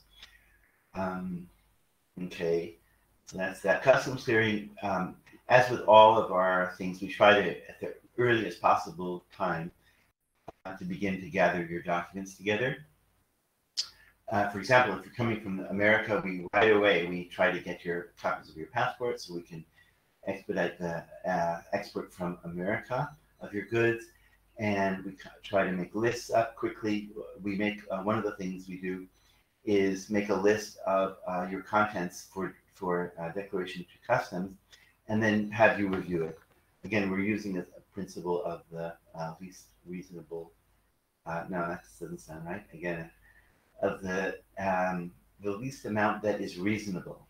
Okay, so that's that. Customs clearing, as with all of our things, we try to, at the earliest possible time, to begin to gather your documents together. For example, if you're coming from America, right away we try to get your copies of your passport so we can expedite the export from America of your goods, and we try to make lists up quickly. We make one of the things we do is make a list of your contents for declaration to customs, and then have you review it. Again, we're using a principle of the least reasonable. No, that doesn't sound right. Again, of the least amount that is reasonable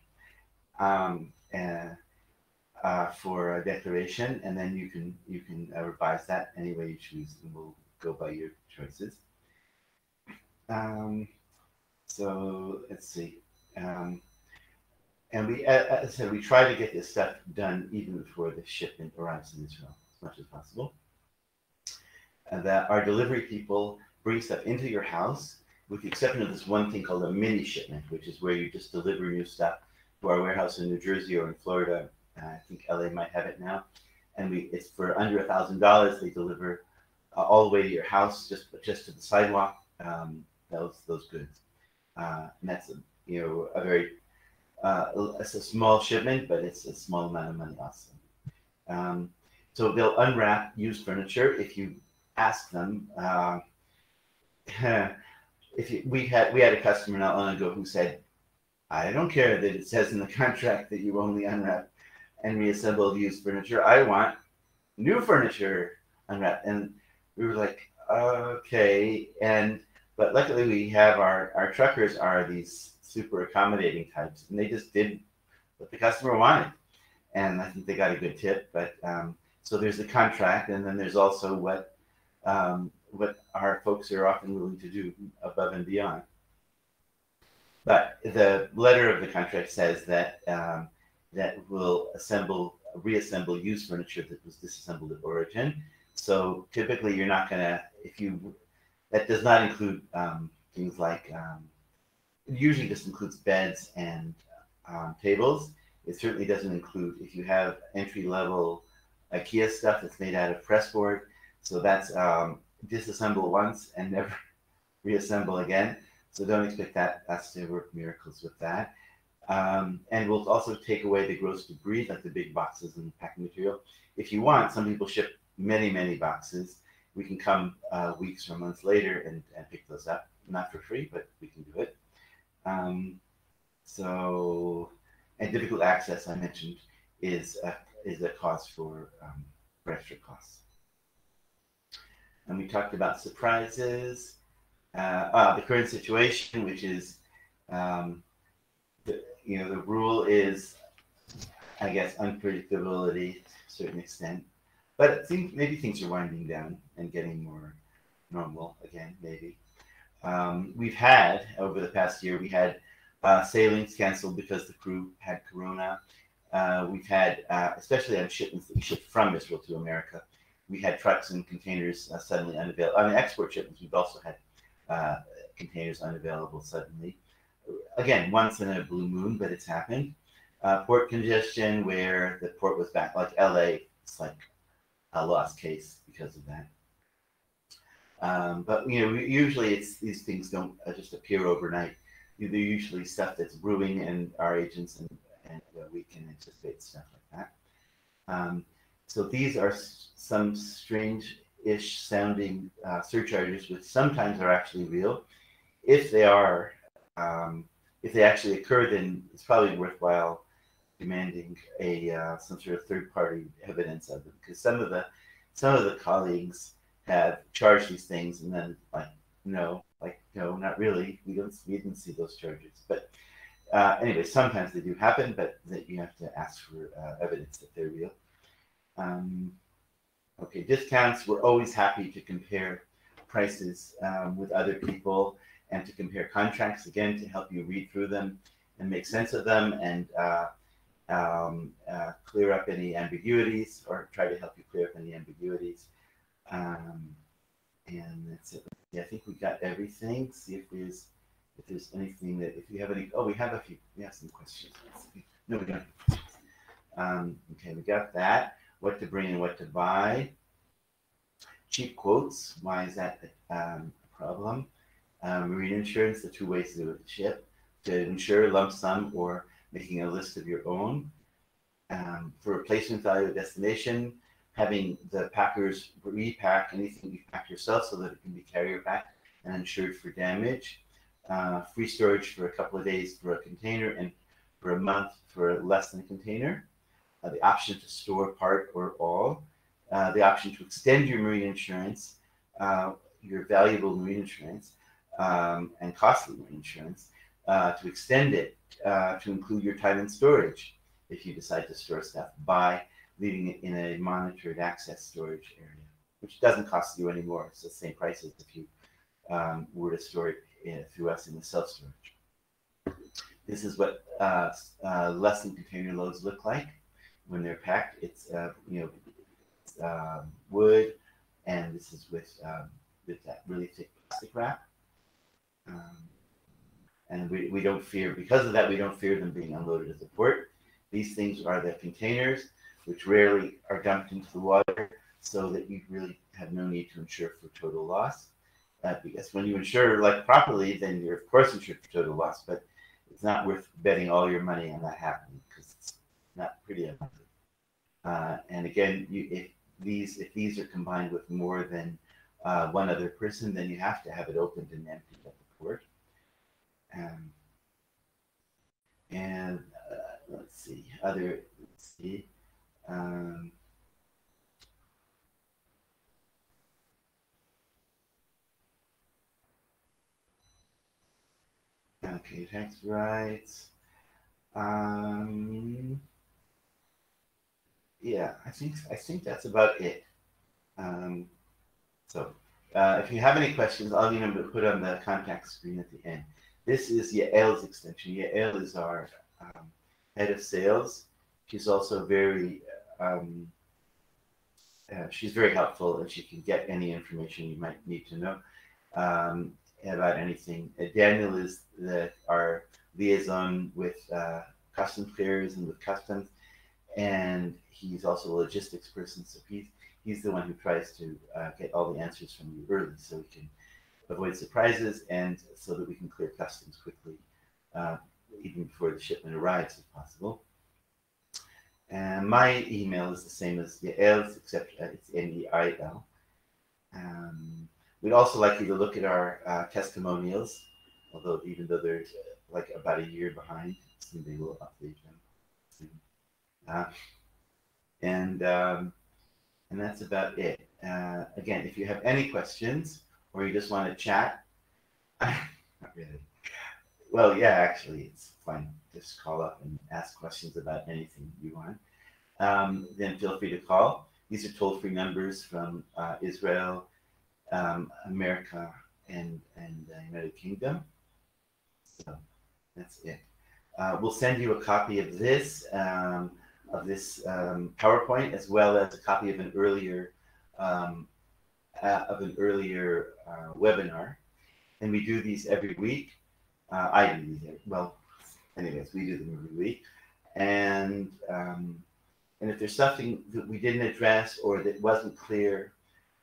for a declaration, and then you can revise that any way you choose, and we'll go by your choices. So let's see. And we, as I said, we try to get this stuff done even before the shipment arrives in Israel as much as possible. That our delivery people bring stuff into your house, with the exception of this one thing called a mini shipment, which is where you just deliver new stuff to our warehouse in New Jersey or in Florida. I think LA might have it now, and it's for under $1,000. They deliver all the way to your house, just to the sidewalk. Those goods, and that's a very it's a small shipment, but it's a small amount of money also. So they'll unwrap used furniture if you ask them. We had a customer not long ago who said, "I don't care that it says in the contract that you only unwrap and reassemble used furniture. I want new furniture unwrapped." And we were like, "Okay." But luckily we have our truckers are these super accommodating types, and they just did what the customer wanted, and I think they got a good tip. But so there's the contract, and then there's also what our folks are often willing to do above and beyond. But the letter of the contract says that that will reassemble used furniture that was disassembled at origin. So typically you're not gonna, that does not include things like, it usually just includes beds and tables. It certainly doesn't include, if you have entry-level IKEA stuff that's made out of pressboard. So that's disassemble once and never reassemble again. So don't expect us to work miracles with that. And we'll also take away the gross debris, like the big boxes and packing material. If you want, some people ship many, many boxes. We can come weeks or months later and pick those up. Not for free, but we can do it. And difficult access, I mentioned, is a cause for extra costs. And we talked about surprises. The current situation, which is, the rule is, I guess, unpredictability to a certain extent. But it seems maybe things are winding down and getting more normal again, maybe. We've had, over the past year, we had sailings canceled because the crew had corona. We've had, especially on shipments that we shipped from Israel to America, we had trucks and containers suddenly unavailable. On export shipments, we've also had containers unavailable suddenly. Again, once in a blue moon, but it's happened. Port congestion, where the port was back, like LA, it's like a lost case because of that. But usually these things don't just appear overnight. They're usually stuff that's brewing, and our agents and we can anticipate stuff like that. So these are some strange-ish sounding surcharges, which sometimes are actually real. If they are, if they actually occur, then it's probably worthwhile demanding some sort of third-party evidence of them, because some of the colleagues have charged these things, and then no, not really. We didn't see those charges. But anyway, sometimes they do happen, but that you have to ask for evidence that they're real. Okay, discounts. We're always happy to compare prices with other people, and to compare contracts, again, to help you read through them and make sense of them, and clear up any ambiguities, or try to help you clear up any ambiguities. And that's it. Yeah, I think we got everything. See if there's anything that, if you have any, oh, we have some questions. No, we don't. Okay, we got that. What to bring and what to buy. Cheap quotes. Why is that a problem? Marine insurance, the two ways to do it with the ship. To insure lump sum or making a list of your own. For replacement value of destination, having the packers repack anything you pack yourself so that it can be carrier packed and insured for damage. Free storage for a couple of days for a container and for a month for less than a container. The option to store part or all. The option to extend your marine insurance, your valuable marine insurance, and costly marine insurance, to extend it to include your time and storage if you decide to store stuff by leaving it in a monitored access storage area, which doesn't cost you any more. It's the same price as if you were to store it through us in the self-storage. This is what less than container loads look like when they're packed. It's wood, and this is with that really thick plastic wrap. And we don't fear, because of that, we don't fear them being unloaded at the port. These things are the containers, which rarely are dumped into the water, so that you really have no need to insure for total loss. Because when you insure like properly, then you're of course insured for total loss, but it's not worth betting all your money on that happening, because it's not pretty unlikely. And again, if these are combined with more than one other person, then you have to have it opened and emptied at the port. And let's see, okay, tax rights. Yeah, I think that's about it. So if you have any questions, I'll leave them to put on the contact screen at the end. This is Yael's extension. Yael is our head of sales. She's also very she's very helpful, and she can get any information you might need to know about anything. Daniel is our liaison with customs clearers and with customs, and he's also a logistics person. So he's the one who tries to get all the answers from you early, so we can avoid surprises, and so that we can clear customs quickly, even before the shipment arrives, if possible. And my email is the same as Yael's, except it's Neil. We'd also like you to look at our testimonials, even though they're like about a year behind, soon they will update them. And that's about it. Again, if you have any questions, or you just want to chat, not really. Well, yeah, actually, it's fine. Just call up and ask questions about anything you want. Then feel free to call. These are toll-free numbers from Israel, America, and the United Kingdom. So that's it. We'll send you a copy of this PowerPoint, as well as a copy of an earlier webinar, and we do these every week. I do these. Well, anyways, we do them every week, and if there's something that we didn't address or that wasn't clear,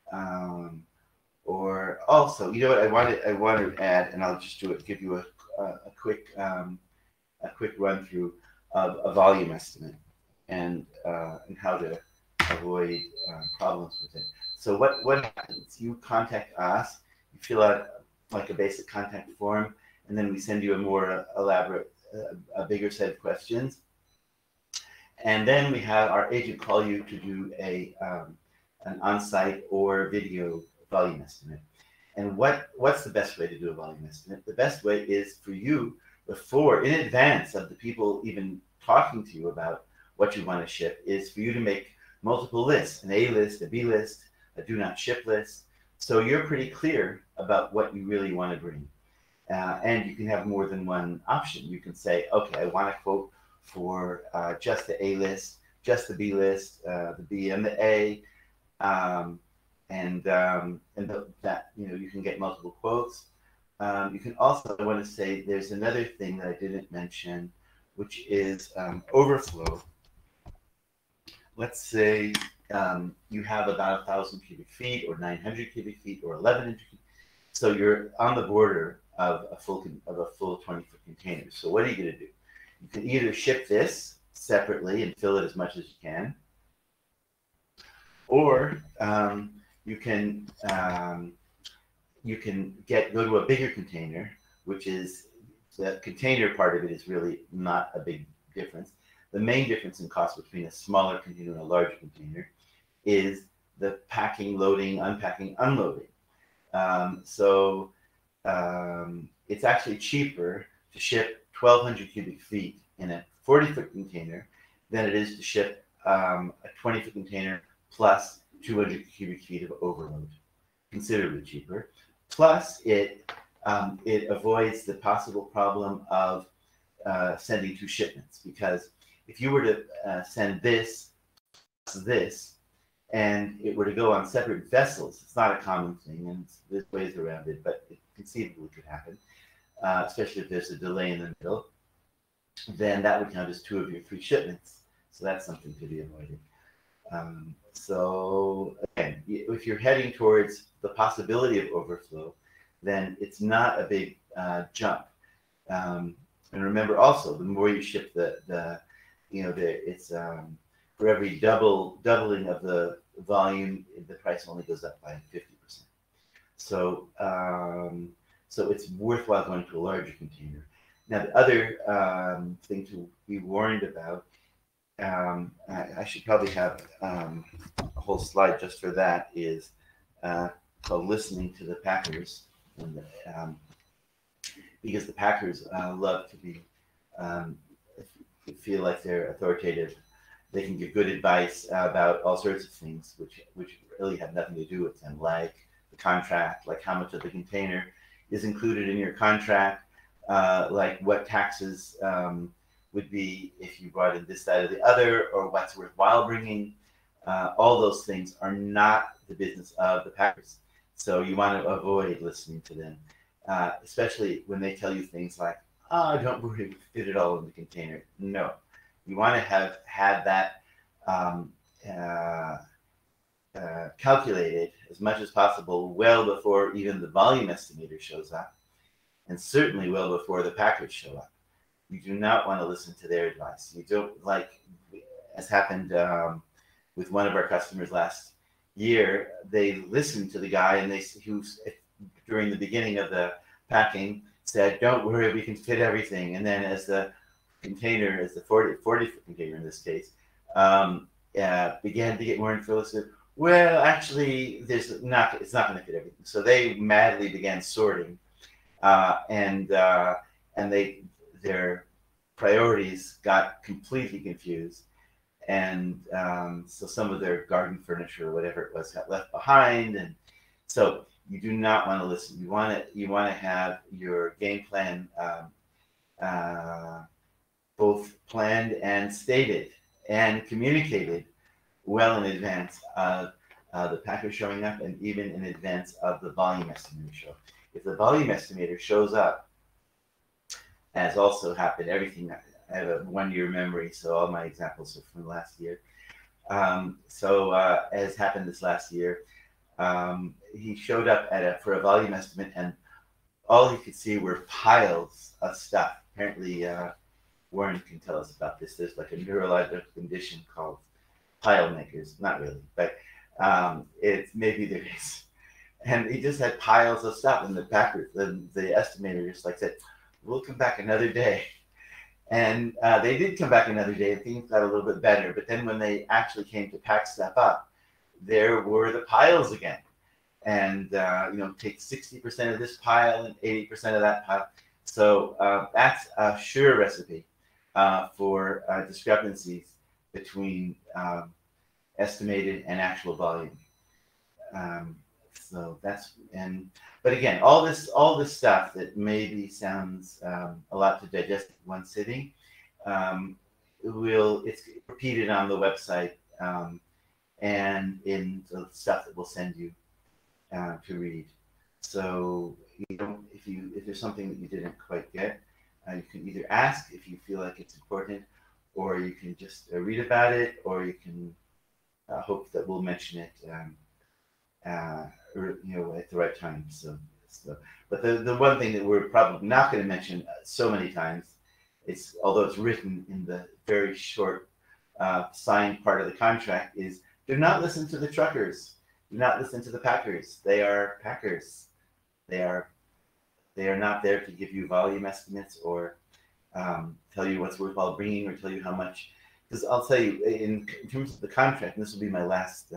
or also, you know what, I want to add, and I'll just give you a quick run through of a volume estimate and how to avoid problems with it. So what happens? You contact us, you fill out like a basic contact form, and then we send you a more elaborate, a bigger set of questions. And then we have our agent call you to do an on-site or video volume estimate. And what's the best way to do a volume estimate? The best way is for you, in advance of the people even talking to you about what you want to ship, is for you to make multiple lists, an A list, a B list, a do not ship list. So you're pretty clear about what you really want to bring. And you can have more than one option. You can say, okay, I want to quote for just the A list, just the B list, the B and the A, that you can get multiple quotes. You can also, I want to say, there's another thing that I didn't mention, which is overflow. Let's say you have about 1,000 cubic feet, or 900 cubic feet, or 1,100 cubic feet. So you're on the border of a full 20-foot container. So what are you going to do? You can either ship this separately and fill it as much as you can, or you can go to a bigger container, which is the container part of it is really not a big difference. The main difference in cost between a smaller container and a larger container is the packing, loading, unpacking, unloading. It's actually cheaper to ship 1,200 cubic feet in a 40-foot container than it is to ship a 20-foot container plus 200 cubic feet of overload. Considerably cheaper. Plus, it avoids the possible problem of sending two shipments, because if you were to send this, and it were to go on separate vessels, it's not a common thing, and there's ways around it, but it conceivably could happen, especially if there's a delay in the middle, then that would count as 2 of your 3 shipments. So that's something to be avoided. So again, if you're heading towards the possibility of overflow, then it's not a big jump. And remember also, the more you ship it's for every doubling of the volume, the price only goes up by 50%. So it's worthwhile going to a larger container. Now, the other thing to be warned about, I should probably have a whole slide just for that, is called listening to the packers. And, because the packers love to be feel like they're authoritative. They can give good advice about all sorts of things, which really have nothing to do with them, like the contract, like how much of the container is included in your contract, like what taxes would be if you brought in this, that, or the other, or what's worthwhile bringing. All those things are not the business of the packers. So you want to avoid listening to them, especially when they tell you things like, oh, don't worry, we fit it all in the container. No, you want to have had that calculated as much as possible well before even the volume estimator shows up, and certainly well before the packers show up. You do not want to listen to their advice. You don't, like, as happened with one of our customers last year, they listened to the guy, and who during the beginning of the packing said, don't worry, we can fit everything. And then as the container, as the 40-foot container in this case, began to get more information, well, actually, it's not going to fit everything. So they madly began sorting, and their priorities got completely confused. And so some of their garden furniture or whatever it was got left behind. And so you do not want to listen. You want to have your game plan both planned and stated and communicated well in advance of the packer showing up, and even in advance of the volume estimator show. If the volume estimator shows up, as also happened, everything, I have a 1-year memory, so all my examples are from last year. As happened this last year, he showed up for a volume estimate, and all he could see were piles of stuff. Apparently, Warren can tell us about this. There's like a neurological condition called pile makers. Not really, but maybe there is. And he just had piles of stuff, and the estimator just said, we'll come back another day. And they did come back another day, and things got a little bit better. But then when they actually came to pack stuff up, there were the piles again. And, take 60% of this pile and 80% of that pile. So that's a sure recipe for discrepancies between estimated and actual volume. So but again, all this stuff that maybe sounds a lot to digest in one sitting, it's repeated on the website and in the stuff that we'll send you to read. So if there's something that you didn't quite get, you can either ask if you feel like it's important, or you can just read about it, or you can hope that we'll mention it at the right time. But the one thing that we're probably not going to mention so many times, although it's written in the very short signed part of the contract, is do not listen to the truckers. Do not listen to the packers. They are packers. They are not there to give you volume estimates or tell you what's worthwhile bringing or tell you how much. Because I'll tell you, in terms of the contract, and this will be my last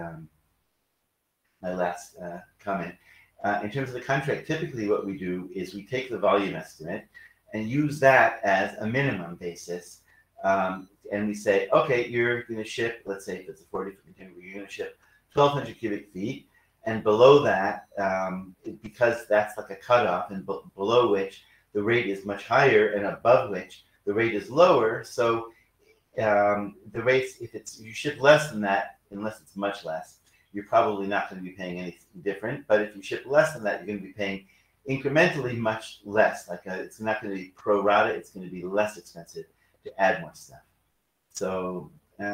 comment. In terms of the contract, typically what we do is we take the volume estimate and use that as a minimum basis. And we say, okay, you're going to ship, let's say if it's a 40-foot container, you're going to ship 1,200 cubic feet. And below that, because that's like a cutoff, and below which the rate is much higher and above which the rate is lower. So the rates, if you ship less than that, unless it's much less, you're probably not going to be paying anything different. But if you ship less than that, you're going to be paying incrementally much less. It's not going to be pro rata. It's going to be less expensive to add more stuff. So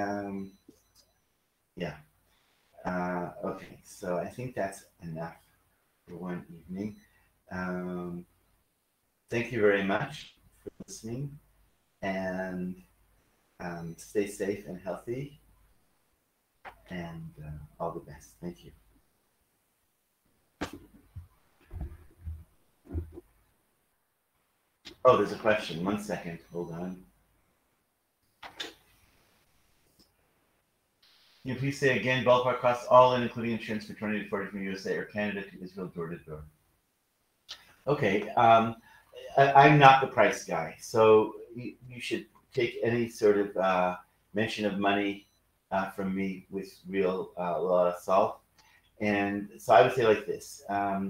yeah. Okay, so I think that's enough for one evening. Thank you very much for listening, and stay safe and healthy, and all the best. Thank you. Oh, there's a question. 1 second. Hold on. Can you please say again, ballpark costs all in, including insurance for 20 to 40 from USA or Canada to Israel, door to door? Okay. I'm not the price guy, so you should take any sort of mention of money from me with a lot of salt. And so I would say like this: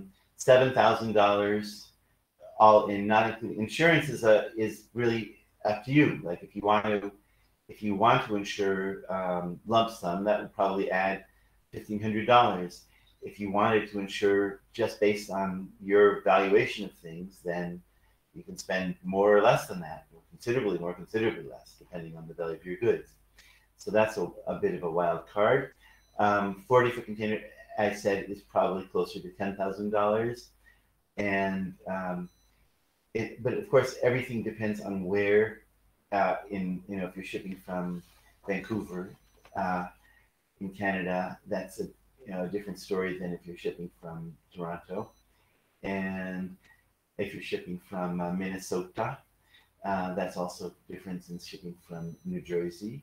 $7,000 all in, not including insurance. Is really up to you. Like if you want to insure lump sum, that would probably add $1,500. If you wanted to insure just based on your valuation of things, then you can spend more or less than that, or considerably more, considerably less, depending on the value of your goods. So that's a bit of a wild card. 40-foot container, I said, is probably closer to $10,000. And but of course, everything depends on where. If you're shipping from Vancouver in Canada, that's a different story than if you're shipping from Toronto. And if you're shipping from Minnesota, that's also different than shipping from New Jersey.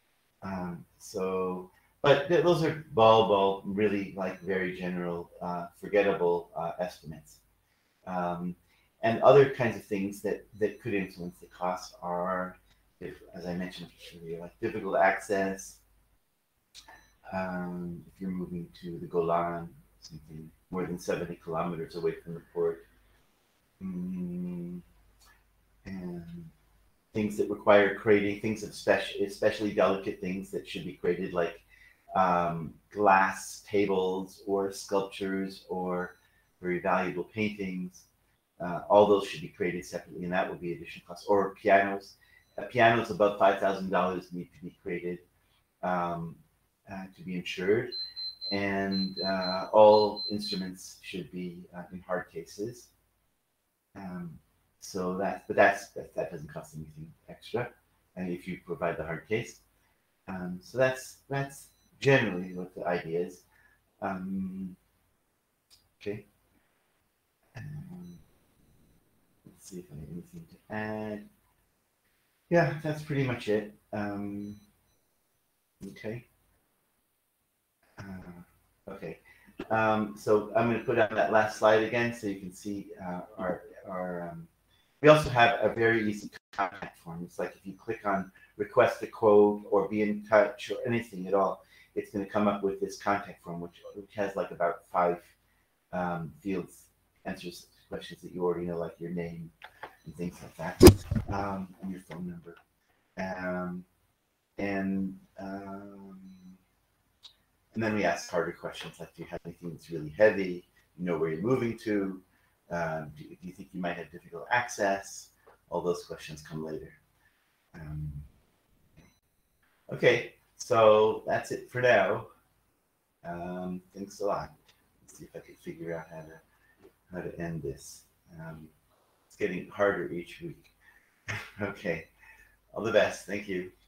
But those are really like very general, forgettable estimates. And other kinds of things that could influence the cost are, as I mentioned earlier, like difficult access. If you're moving to the Golan, something more than 70 kilometers away from the port, and things that require crating, things especially delicate things that should be crated, like glass tables or sculptures or very valuable paintings. All those should be crated separately, and that will be additional costs. Or pianos. Pianos above $5,000 need to be crated to be insured. And all instruments should be in hard cases. But that doesn't cost anything extra, and if you provide the hard case. So that's generally what the idea is. Okay. Let's see if I have anything to add. Yeah, that's pretty much it. Okay. Okay. So I'm going to put on that last slide again so you can see our we also have a very easy contact form. It's like if you click on request a quote or be in touch or anything at all, it's going to come up with this contact form, which has like about five fields, answers questions that you already know, like your name and things like that, and your phone number. Um, and um, and then we ask harder questions like, do you have anything that's really heavy? You know where you're moving to? Do you think you might have difficult access? All those questions come later. Um, okay, so that's it for now. Thanks a lot. Let's see if I can figure out how to end this. It's getting harder each week. Okay, all the best. Thank you.